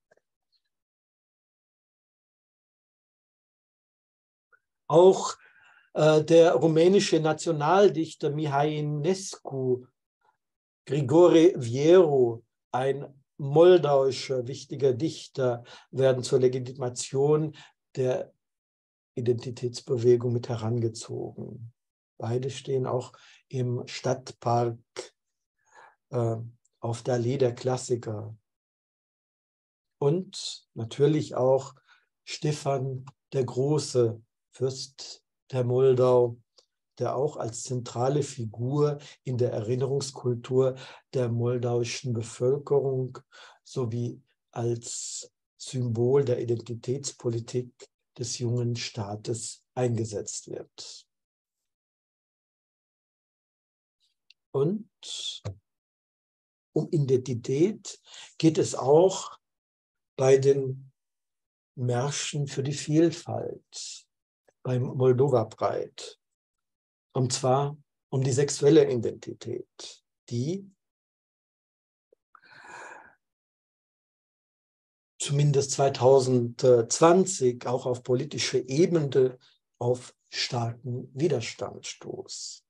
Auch äh, der rumänische Nationaldichter Mihai Ionescu, Grigore Vieru, ein moldauischer wichtiger Dichter, werden zur Legitimation der Identitätsbewegung mit herangezogen. Beide stehen auch im Stadtpark äh, auf der Allee der Klassiker. Und natürlich auch Stephan der Große, Fürst der Moldau, der auch als zentrale Figur in der Erinnerungskultur der moldauischen Bevölkerung sowie als Symbol der Identitätspolitik des jungen Staates eingesetzt wird. Und um Identität geht es auch bei den Märschen für die Vielfalt, beim Moldova-Pride. Und zwar um die sexuelle Identität, die zumindest zweitausendzwanzig auch auf politischer Ebene auf starken Widerstand stoß.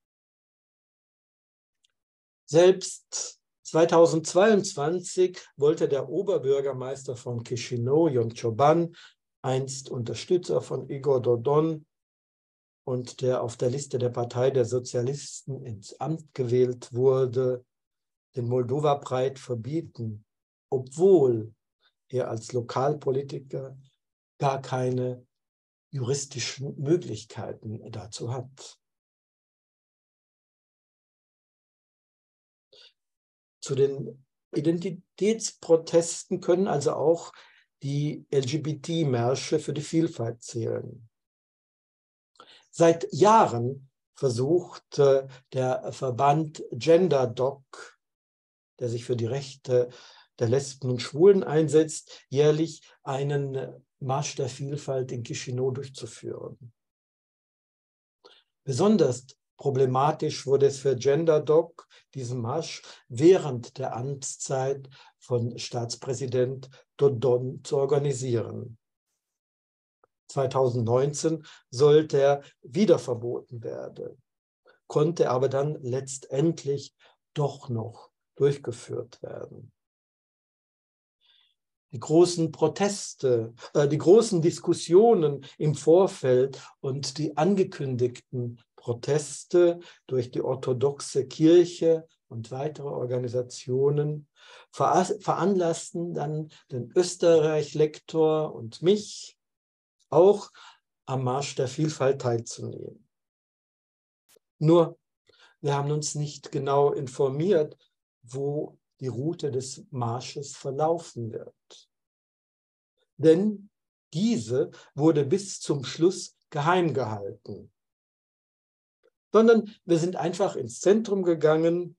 Selbst zweitausendzweiundzwanzig wollte der Oberbürgermeister von Chișinău, Ion Cioban, einst Unterstützer von Igor Dodon und der auf der Liste der Partei der Sozialisten ins Amt gewählt wurde, den Moldova-Pride verbieten, obwohl er als Lokalpolitiker gar keine juristischen Möglichkeiten dazu hat. Zu den Identitätsprotesten können also auch die L G B T-Märsche für die Vielfalt zählen. Seit Jahren versucht äh, der Verband GenderDoc, der sich für die Rechte der Lesben und Schwulen einsetzt, jährlich einen Marsch der Vielfalt in Chișinău durchzuführen. Besonders problematisch wurde es für GenderDoc, diesen Marsch während der Amtszeit von Staatspräsident Dodon zu organisieren. zweitausendneunzehn sollte er wieder verboten werden, konnte aber dann letztendlich doch noch durchgeführt werden. Die großen Proteste, äh, die großen Diskussionen im Vorfeld und die angekündigten Proteste durch die orthodoxe Kirche und weitere Organisationen ver veranlassten dann den Österreich-Lektor und mich, auch am Marsch der Vielfalt teilzunehmen. Nur, wir haben uns nicht genau informiert, wo die Route des Marsches verlaufen wird. Denn diese wurde bis zum Schluss geheim gehalten. Sondern wir sind einfach ins Zentrum gegangen,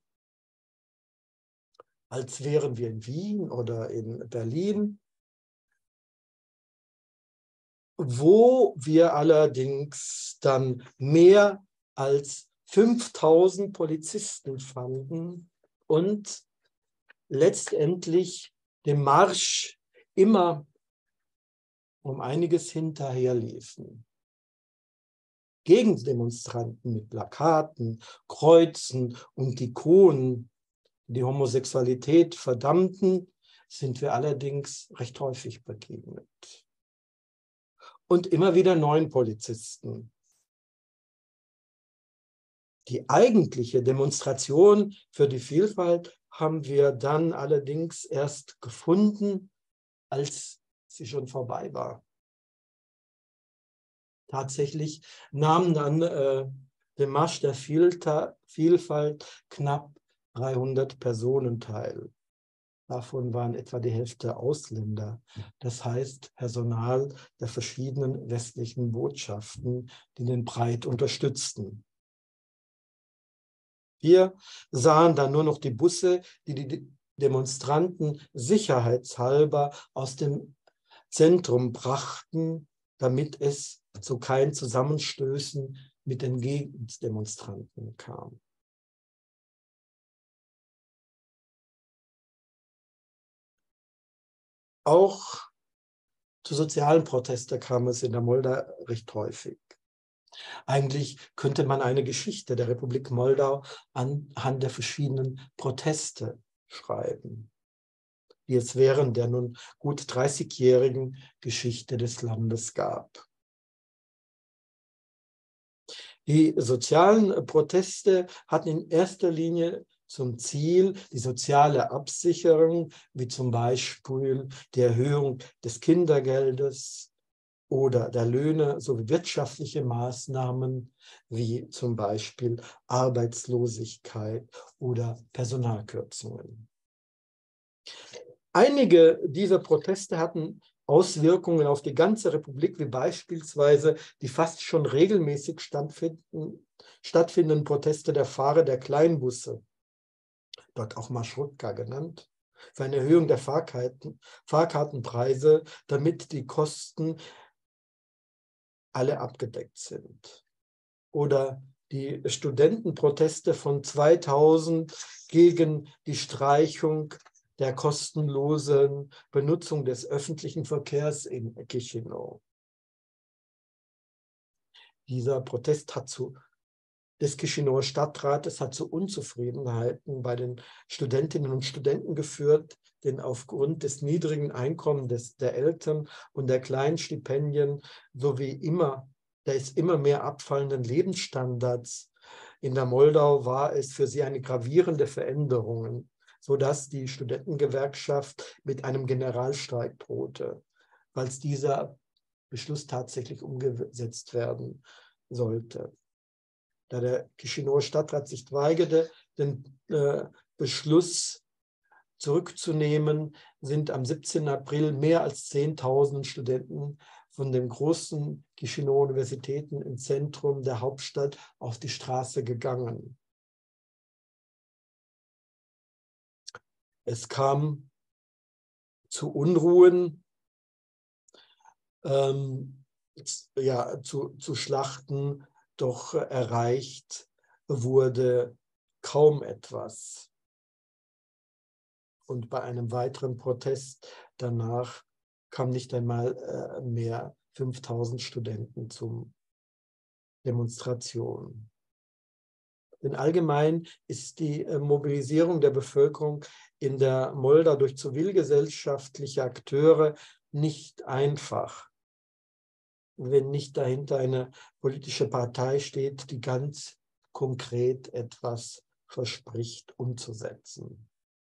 als wären wir in Wien oder in Berlin, wo wir allerdings dann mehr als fünftausend Polizisten fanden und letztendlich dem Marsch immer um einiges hinterherliefen. Gegendemonstranten mit Plakaten, Kreuzen und Ikonen, die die Homosexualität verdammten, sind wir allerdings recht häufig begegnet. Und immer wieder neuen Polizisten. Die eigentliche Demonstration für die Vielfalt haben wir dann allerdings erst gefunden, als sie schon vorbei war. Tatsächlich nahmen dann äh, dem Marsch der Vielfalt knapp dreihundert Personen teil. Davon waren etwa die Hälfte Ausländer, das heißt Personal der verschiedenen westlichen Botschaften, die den Pride unterstützten. Wir sahen dann nur noch die Busse, die die Demonstranten sicherheitshalber aus dem Zentrum brachten, damit es zu keinen Zusammenstößen mit den Gegendemonstranten kam. Auch zu sozialen Protesten kam es in der Moldau recht häufig. Eigentlich könnte man eine Geschichte der Republik Moldau anhand der verschiedenen Proteste schreiben, die es während der nun gut dreißigjährigen Geschichte des Landes gab. Die sozialen Proteste hatten in erster Linie zum Ziel die soziale Absicherung, wie zum Beispiel die Erhöhung des Kindergeldes oder der Löhne sowie wirtschaftliche Maßnahmen, wie zum Beispiel Arbeitslosigkeit oder Personalkürzungen. Einige dieser Proteste hatten Auswirkungen auf die ganze Republik, wie beispielsweise die fast schon regelmäßig stattfinden, stattfindenden Proteste der Fahrer der Kleinbusse, dort auch Marschrutka genannt, für eine Erhöhung der Fahrkarten, Fahrkartenpreise, damit die Kosten alle abgedeckt sind. Oder die Studentenproteste von zweitausend gegen die Streichung der kostenlosen Benutzung des öffentlichen Verkehrs in Chișinău. Dieser Protest hat zu, des Chișinăuer Stadtrates hat zu Unzufriedenheiten bei den Studentinnen und Studenten geführt, denn aufgrund des niedrigen Einkommens des, der Eltern und der kleinen Stipendien sowie immer, des immer mehr abfallenden Lebensstandards in der Moldau war es für sie eine gravierende Veränderung, sodass die Studentengewerkschaft mit einem Generalstreik drohte, falls dieser Beschluss tatsächlich umgesetzt werden sollte. Da der Chișinăuer Stadtrat sich weigerte, den äh, Beschluss zurückzunehmen, sind am siebzehnten April mehr als zehntausend Studenten von den großen Chișinăuer Universitäten im Zentrum der Hauptstadt auf die Straße gegangen. Es kam zu Unruhen, ähm, ja, zu, zu Schlachten, doch erreicht wurde kaum etwas. Und bei einem weiteren Protest danach kamen nicht einmal äh, mehr fünftausend Studenten zur Demonstration. Denn allgemein ist die äh, Mobilisierung der Bevölkerung in der Moldau durch zivilgesellschaftliche Akteure nicht einfach, wenn nicht dahinter eine politische Partei steht, die ganz konkret etwas verspricht umzusetzen.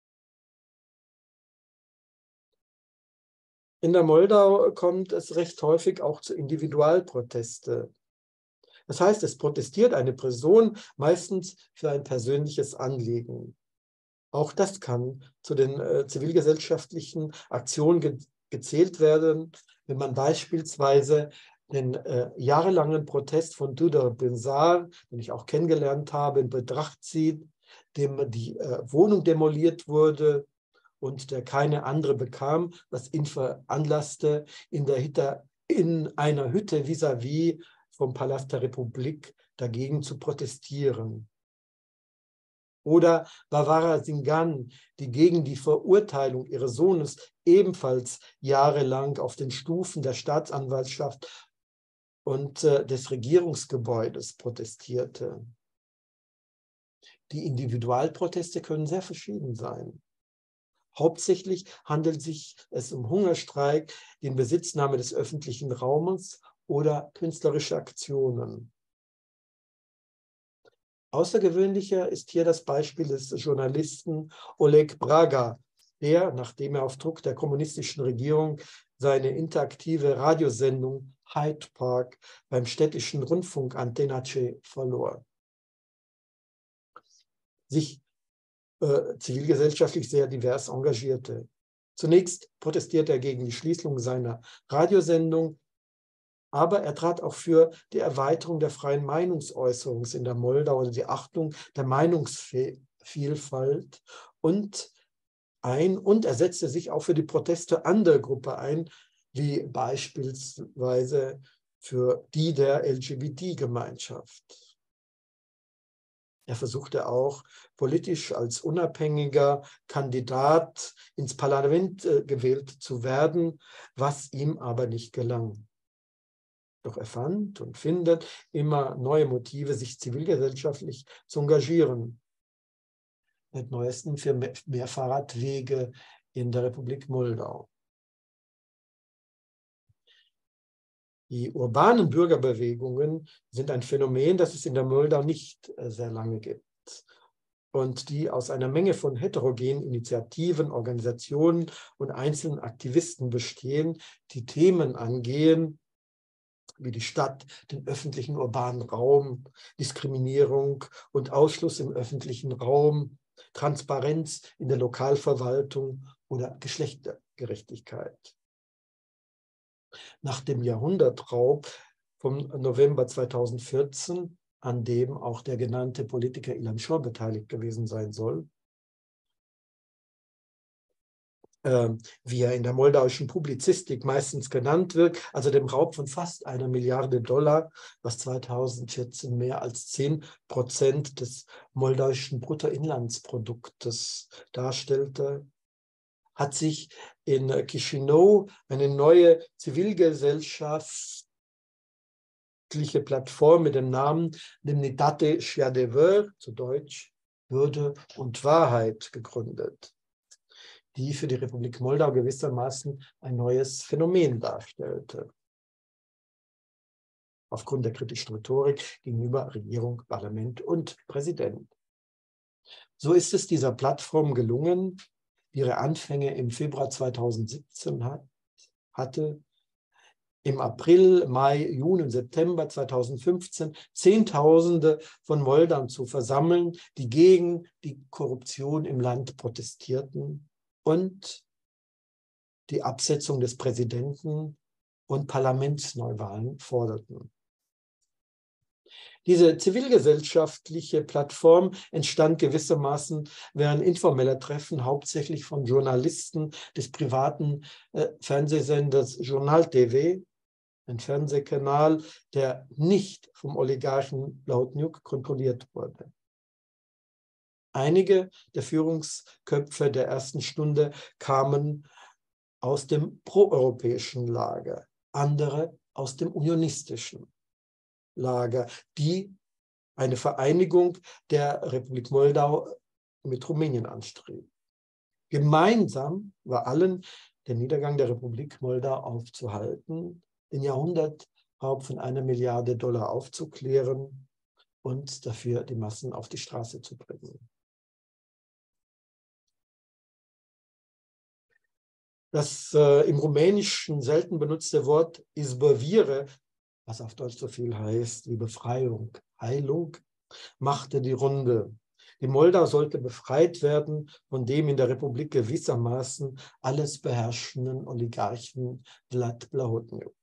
In der Moldau kommt es recht häufig auch zu Individualproteste. Das heißt, es protestiert eine Person meistens für ein persönliches Anliegen. Auch das kann zu den äh, zivilgesellschaftlichen Aktionen ge gezählt werden, wenn man beispielsweise den äh, jahrelangen Protest von Tudor Benzar, den ich auch kennengelernt habe, in Betracht zieht, dem die äh, Wohnung demoliert wurde und der keine andere bekam, was ihn veranlasste, in, der Hütte, in einer Hütte vis-à-vis vom Palast der Republik dagegen zu protestieren. Oder Varvara Singan, die gegen die Verurteilung ihres Sohnes ebenfalls jahrelang auf den Stufen der Staatsanwaltschaft und äh, des Regierungsgebäudes protestierte. Die Individualproteste können sehr verschieden sein. Hauptsächlich handelt es sich es um Hungerstreik, die Inbesitznahme des öffentlichen Raumes oder künstlerische Aktionen. Außergewöhnlicher ist hier das Beispiel des Journalisten Oleg Braga, der, nachdem er auf Druck der kommunistischen Regierung seine interaktive Radiosendung Hyde Park beim städtischen Rundfunk Antena C verlor, sich äh, zivilgesellschaftlich sehr divers engagierte. Zunächst protestierte er gegen die Schließung seiner Radiosendung, Aber er trat auch für die Erweiterung der freien Meinungsäußerung in der Moldau oder die Achtung der Meinungsvielfalt und ein. Und er setzte sich auch für die Proteste anderer Gruppen ein, wie beispielsweise für die der L G B T-Gemeinschaft. Er versuchte auch politisch als unabhängiger Kandidat ins Parlament äh, gewählt zu werden, was ihm aber nicht gelang. Doch er fand und findet immer neue Motive, sich zivilgesellschaftlich zu engagieren. Mit neuesten für mehr, mehr Fahrradwege in der Republik Moldau. Die urbanen Bürgerbewegungen sind ein Phänomen, das es in der Moldau nicht äh, sehr lange gibt und die aus einer Menge von heterogenen Initiativen, Organisationen und einzelnen Aktivisten bestehen, die Themen angehen, wie die Stadt, den öffentlichen urbanen Raum, Diskriminierung und Ausschluss im öffentlichen Raum, Transparenz in der Lokalverwaltung oder Geschlechtergerechtigkeit. Nach dem Jahrhundertraub vom November zweitausendvierzehn, an dem auch der genannte Politiker Ilan Shor beteiligt gewesen sein soll, äh, wie er in der moldauischen Publizistik meistens genannt wird, also dem Raub von fast einer Milliarde Dollar, was zweitausendvierzehn mehr als zehn Prozent des moldauischen Bruttoinlandsproduktes darstellte, hat sich in Chișinău eine neue zivilgesellschaftliche Plattform mit dem Namen Demnitate și Adevăr, zu Deutsch Würde und Wahrheit, gegründet, die für die Republik Moldau gewissermaßen ein neues Phänomen darstellte, aufgrund der kritischen Rhetorik gegenüber Regierung, Parlament und Präsident. So ist es dieser Plattform gelungen, ihre Anfänge im Februar zweitausendsiebzehn hat, hatte, im April, Mai, Juni und September zweitausendfünfzehn Zehntausende von Moldern zu versammeln, die gegen die Korruption im Land protestierten und die Absetzung des Präsidenten und Parlamentsneuwahlen forderten. Diese zivilgesellschaftliche Plattform entstand gewissermaßen während informeller Treffen, hauptsächlich von Journalisten des privaten äh, Fernsehsenders Journal T V, ein Fernsehkanal, der nicht vom Oligarchen Blautniuk kontrolliert wurde. Einige der Führungsköpfe der ersten Stunde kamen aus dem proeuropäischen Lager, andere aus dem unionistischen Lager, die eine Vereinigung der Republik Moldau mit Rumänien anstreben. Gemeinsam war allen, den Niedergang der Republik Moldau aufzuhalten, den Jahrhundertraub von einer Milliarde Dollar aufzuklären und dafür die Massen auf die Straße zu bringen. Das äh, im Rumänischen selten benutzte Wort izbăvire, was auf Deutsch so viel heißt wie Befreiung, Heilung, machte die Runde. Die Moldau sollte befreit werden von dem in der Republik gewissermaßen alles beherrschenden Oligarchen Vlad Blautniuk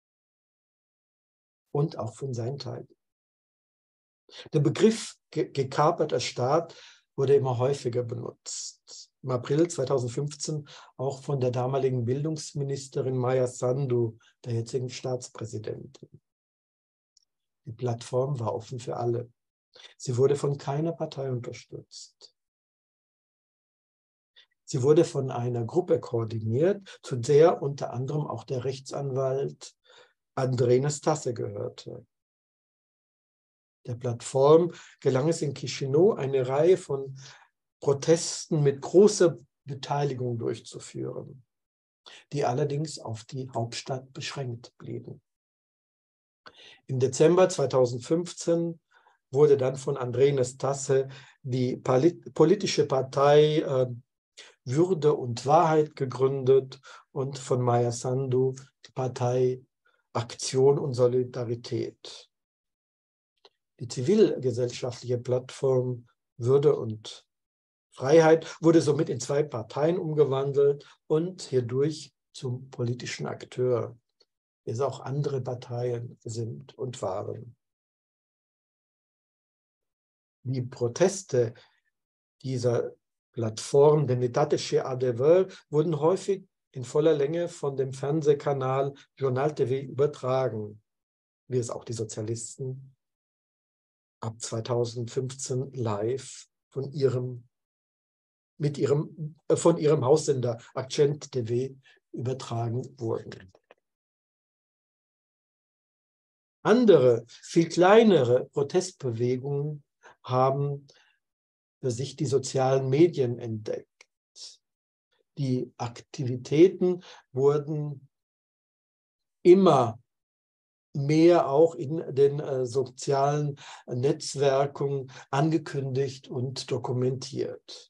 und auch von seinen Teilen. Der Begriff ge gekaperter Staat wurde immer häufiger benutzt. Im April zweitausendfünfzehn auch von der damaligen Bildungsministerin Maia Sandu, der jetzigen Staatspräsidentin. Die Plattform war offen für alle. Sie wurde von keiner Partei unterstützt. Sie wurde von einer Gruppe koordiniert, zu der unter anderem auch der Rechtsanwalt Andrei Năstase gehörte. Der Plattform gelang es in Chișinău, eine Reihe von Protesten mit großer Beteiligung durchzuführen, die allerdings auf die Hauptstadt beschränkt blieben. Im Dezember zweitausendfünfzehn wurde dann von Andrei Năstase die politische Partei äh, Würde und Wahrheit gegründet und von Maia Sandu die Partei Aktion und Solidarität. Die zivilgesellschaftliche Plattform Würde und Freiheit wurde somit in zwei Parteien umgewandelt und hierdurch zum politischen Akteur. wie es auch andere Parteien sind und waren. Die Proteste dieser Plattform Demokratische A D W wurden häufig in voller Länge von dem Fernsehkanal Journal T V übertragen, wie es auch die Sozialisten ab zweitausendfünfzehn live von ihrem, mit ihrem, äh, von ihrem Haussender Akzent T V übertragen wurden. Andere, viel kleinere Protestbewegungen haben für sich die sozialen Medien entdeckt. Die Aktivitäten wurden immer mehr auch in den äh, sozialen Netzwerken angekündigt und dokumentiert.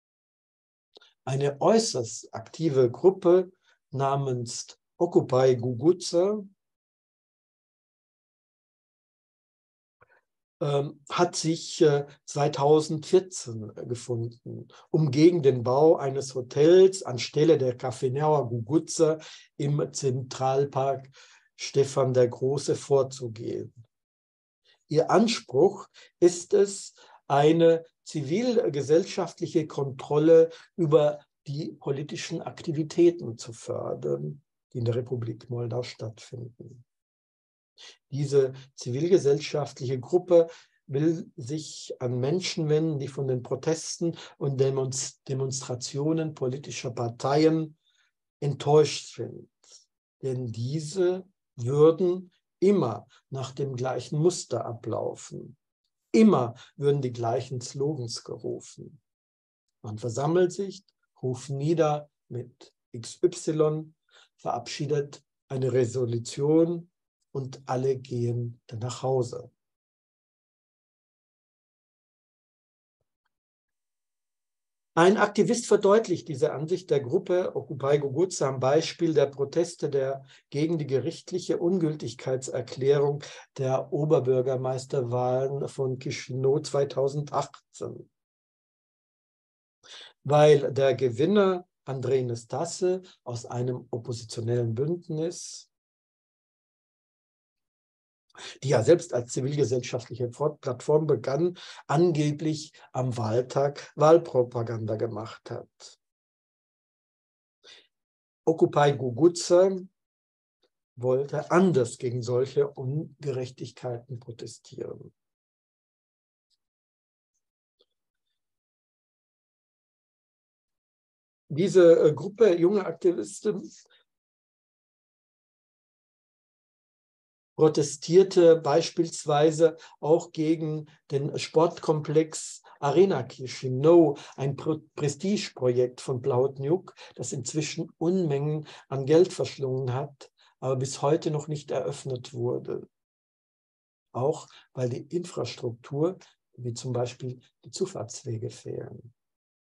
Eine äußerst aktive Gruppe namens Occupy Guguzza ähm, hat sich äh, zweitausendvierzehn gefunden, um gegen den Bau eines Hotels anstelle der Cafeneria Guguzza im Zentralpark Stephan der Große vorzugehen. Ihr Anspruch ist es, eine zivilgesellschaftliche Kontrolle über die politischen Aktivitäten zu fördern, die in der Republik Moldau stattfinden. Diese zivilgesellschaftliche Gruppe will sich an Menschen wenden, die von den Protesten und Demonstrationen politischer Parteien enttäuscht sind. Denn diese würden immer nach dem gleichen Muster ablaufen. Immer würden die gleichen Slogans gerufen. Man versammelt sich, ruft nieder mit X Y, verabschiedet eine Resolution und alle gehen dann nach Hause. Ein Aktivist verdeutlicht diese Ansicht der Gruppe Occupy Guguzza am Beispiel der Proteste der, gegen die gerichtliche Ungültigkeitserklärung der Oberbürgermeisterwahlen von Chișinău zweitausendachtzehn. Weil der Gewinner Andrei Năstase aus einem oppositionellen Bündnis, die ja selbst als zivilgesellschaftliche Plattform begann, angeblich am Wahltag Wahlpropaganda gemacht hat. Occupy Guguzza wollte anders gegen solche Ungerechtigkeiten protestieren. Diese Gruppe junger Aktivisten protestierte beispielsweise auch gegen den Sportkomplex Arena Chișinău, ein Prestigeprojekt von Plahotniuc, das inzwischen Unmengen an Geld verschlungen hat, aber bis heute noch nicht eröffnet wurde. Auch weil die Infrastruktur, wie zum Beispiel die Zufahrtswege, fehlen.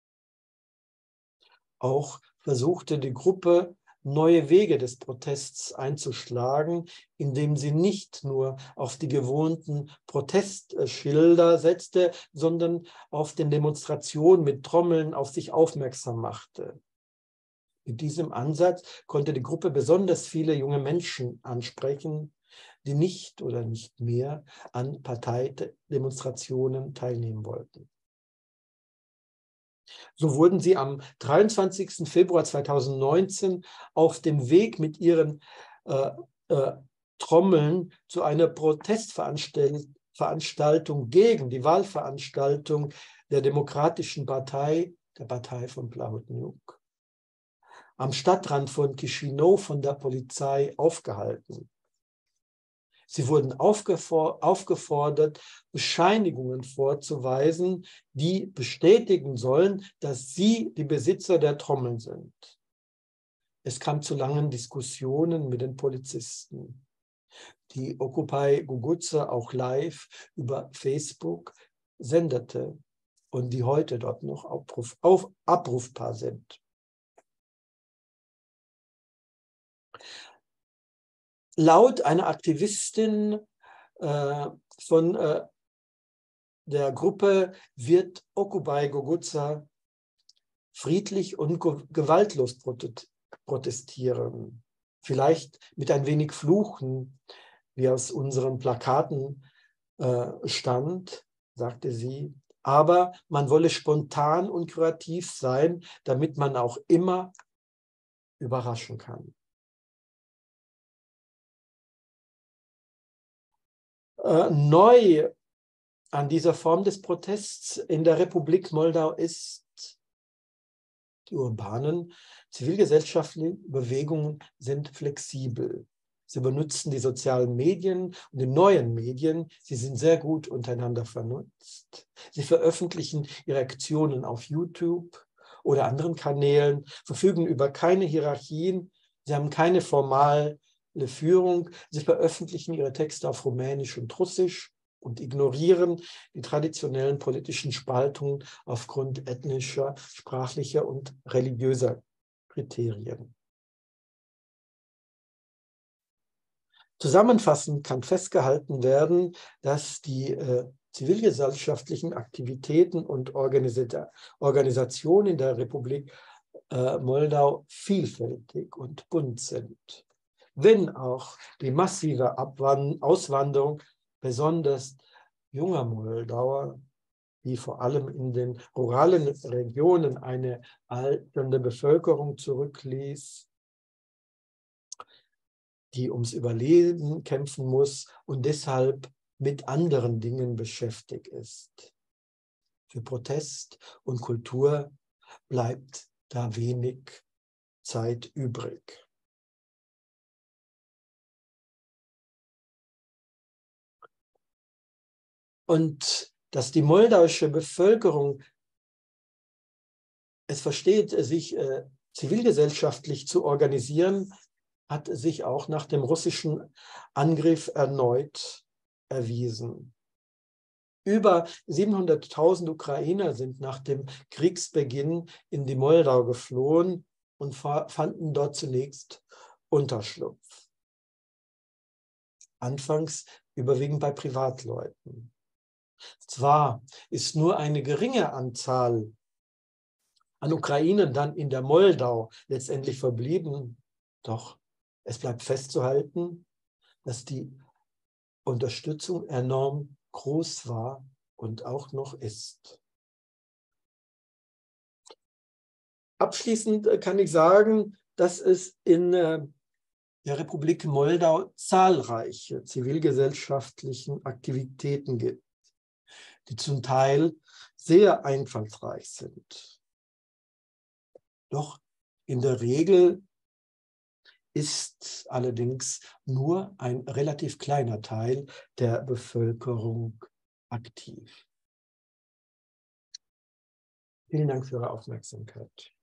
Auch versuchte die Gruppe, neue Wege des Protests einzuschlagen, indem sie nicht nur auf die gewohnten Protestschilder setzte, sondern auf den Demonstrationen mit Trommeln auf sich aufmerksam machte. Mit diesem Ansatz konnte die Gruppe besonders viele junge Menschen ansprechen, die nicht oder nicht mehr an Parteidemonstrationen teilnehmen wollten. So wurden sie am dreiundzwanzigsten Februar zweitausendneunzehn auf dem Weg mit ihren äh, äh, Trommeln zu einer Protestveranstaltung gegen die Wahlveranstaltung der Demokratischen Partei, der Partei von Plahotniuc, am Stadtrand von Chișinău von der Polizei aufgehalten. Sie wurden aufgefordert, Bescheinigungen vorzuweisen, die bestätigen sollen, dass sie die Besitzer der Trommeln sind. Es kam zu langen Diskussionen mit den Polizisten, die Occupy Guguzza auch live über Facebook sendete und die heute dort noch abruf, auf, abrufbar sind. Laut einer Aktivistin äh, von äh, der Gruppe wird Occupy Guguzza friedlich und gewaltlos protestieren. vielleicht mit ein wenig Fluchen, wie aus unseren Plakaten äh, stand, sagte sie, aber man wolle spontan und kreativ sein, damit man auch immer überraschen kann. Äh, neu an dieser Form des Protests in der Republik Moldau ist, die urbanen zivilgesellschaftlichen Bewegungen sind flexibel. Sie benutzen die sozialen Medien und die neuen Medien. Sie sind sehr gut untereinander vernetzt. Sie veröffentlichen ihre Aktionen auf YouTube oder anderen Kanälen, verfügen über keine Hierarchien. Sie haben keine formale Führung. Sie veröffentlichen ihre Texte auf Rumänisch und Russisch und ignorieren die traditionellen politischen Spaltungen aufgrund ethnischer, sprachlicher und religiöser Kriterien. Zusammenfassend kann festgehalten werden, dass die äh, zivilgesellschaftlichen Aktivitäten und Organisa- Organisationen in der Republik äh, Moldau vielfältig und bunt sind. Wenn auch die massive Abwand- Auswanderung besonders junger Moldauer, die vor allem in den ruralen Regionen eine alternde Bevölkerung zurückließ, die ums Überleben kämpfen muss und deshalb mit anderen Dingen beschäftigt ist. Für Protest und Kultur bleibt da wenig Zeit übrig. Und dass die moldauische Bevölkerung es versteht, sich äh, zivilgesellschaftlich zu organisieren, hat sich auch nach dem russischen Angriff erneut erwiesen. Über siebenhunderttausend Ukrainer sind nach dem Kriegsbeginn in die Moldau geflohen und fanden dort zunächst Unterschlupf. Anfangs überwiegend bei Privatleuten. Zwar ist nur eine geringe Anzahl an Ukrainern dann in der Moldau letztendlich verblieben, doch es bleibt festzuhalten, dass die Unterstützung enorm groß war und auch noch ist. Abschließend kann ich sagen, dass es in der Republik Moldau zahlreiche zivilgesellschaftliche Aktivitäten gibt, die zum Teil sehr einfallsreich sind. Doch in der Regel ist allerdings nur ein relativ kleiner Teil der Bevölkerung aktiv. Vielen Dank für Ihre Aufmerksamkeit.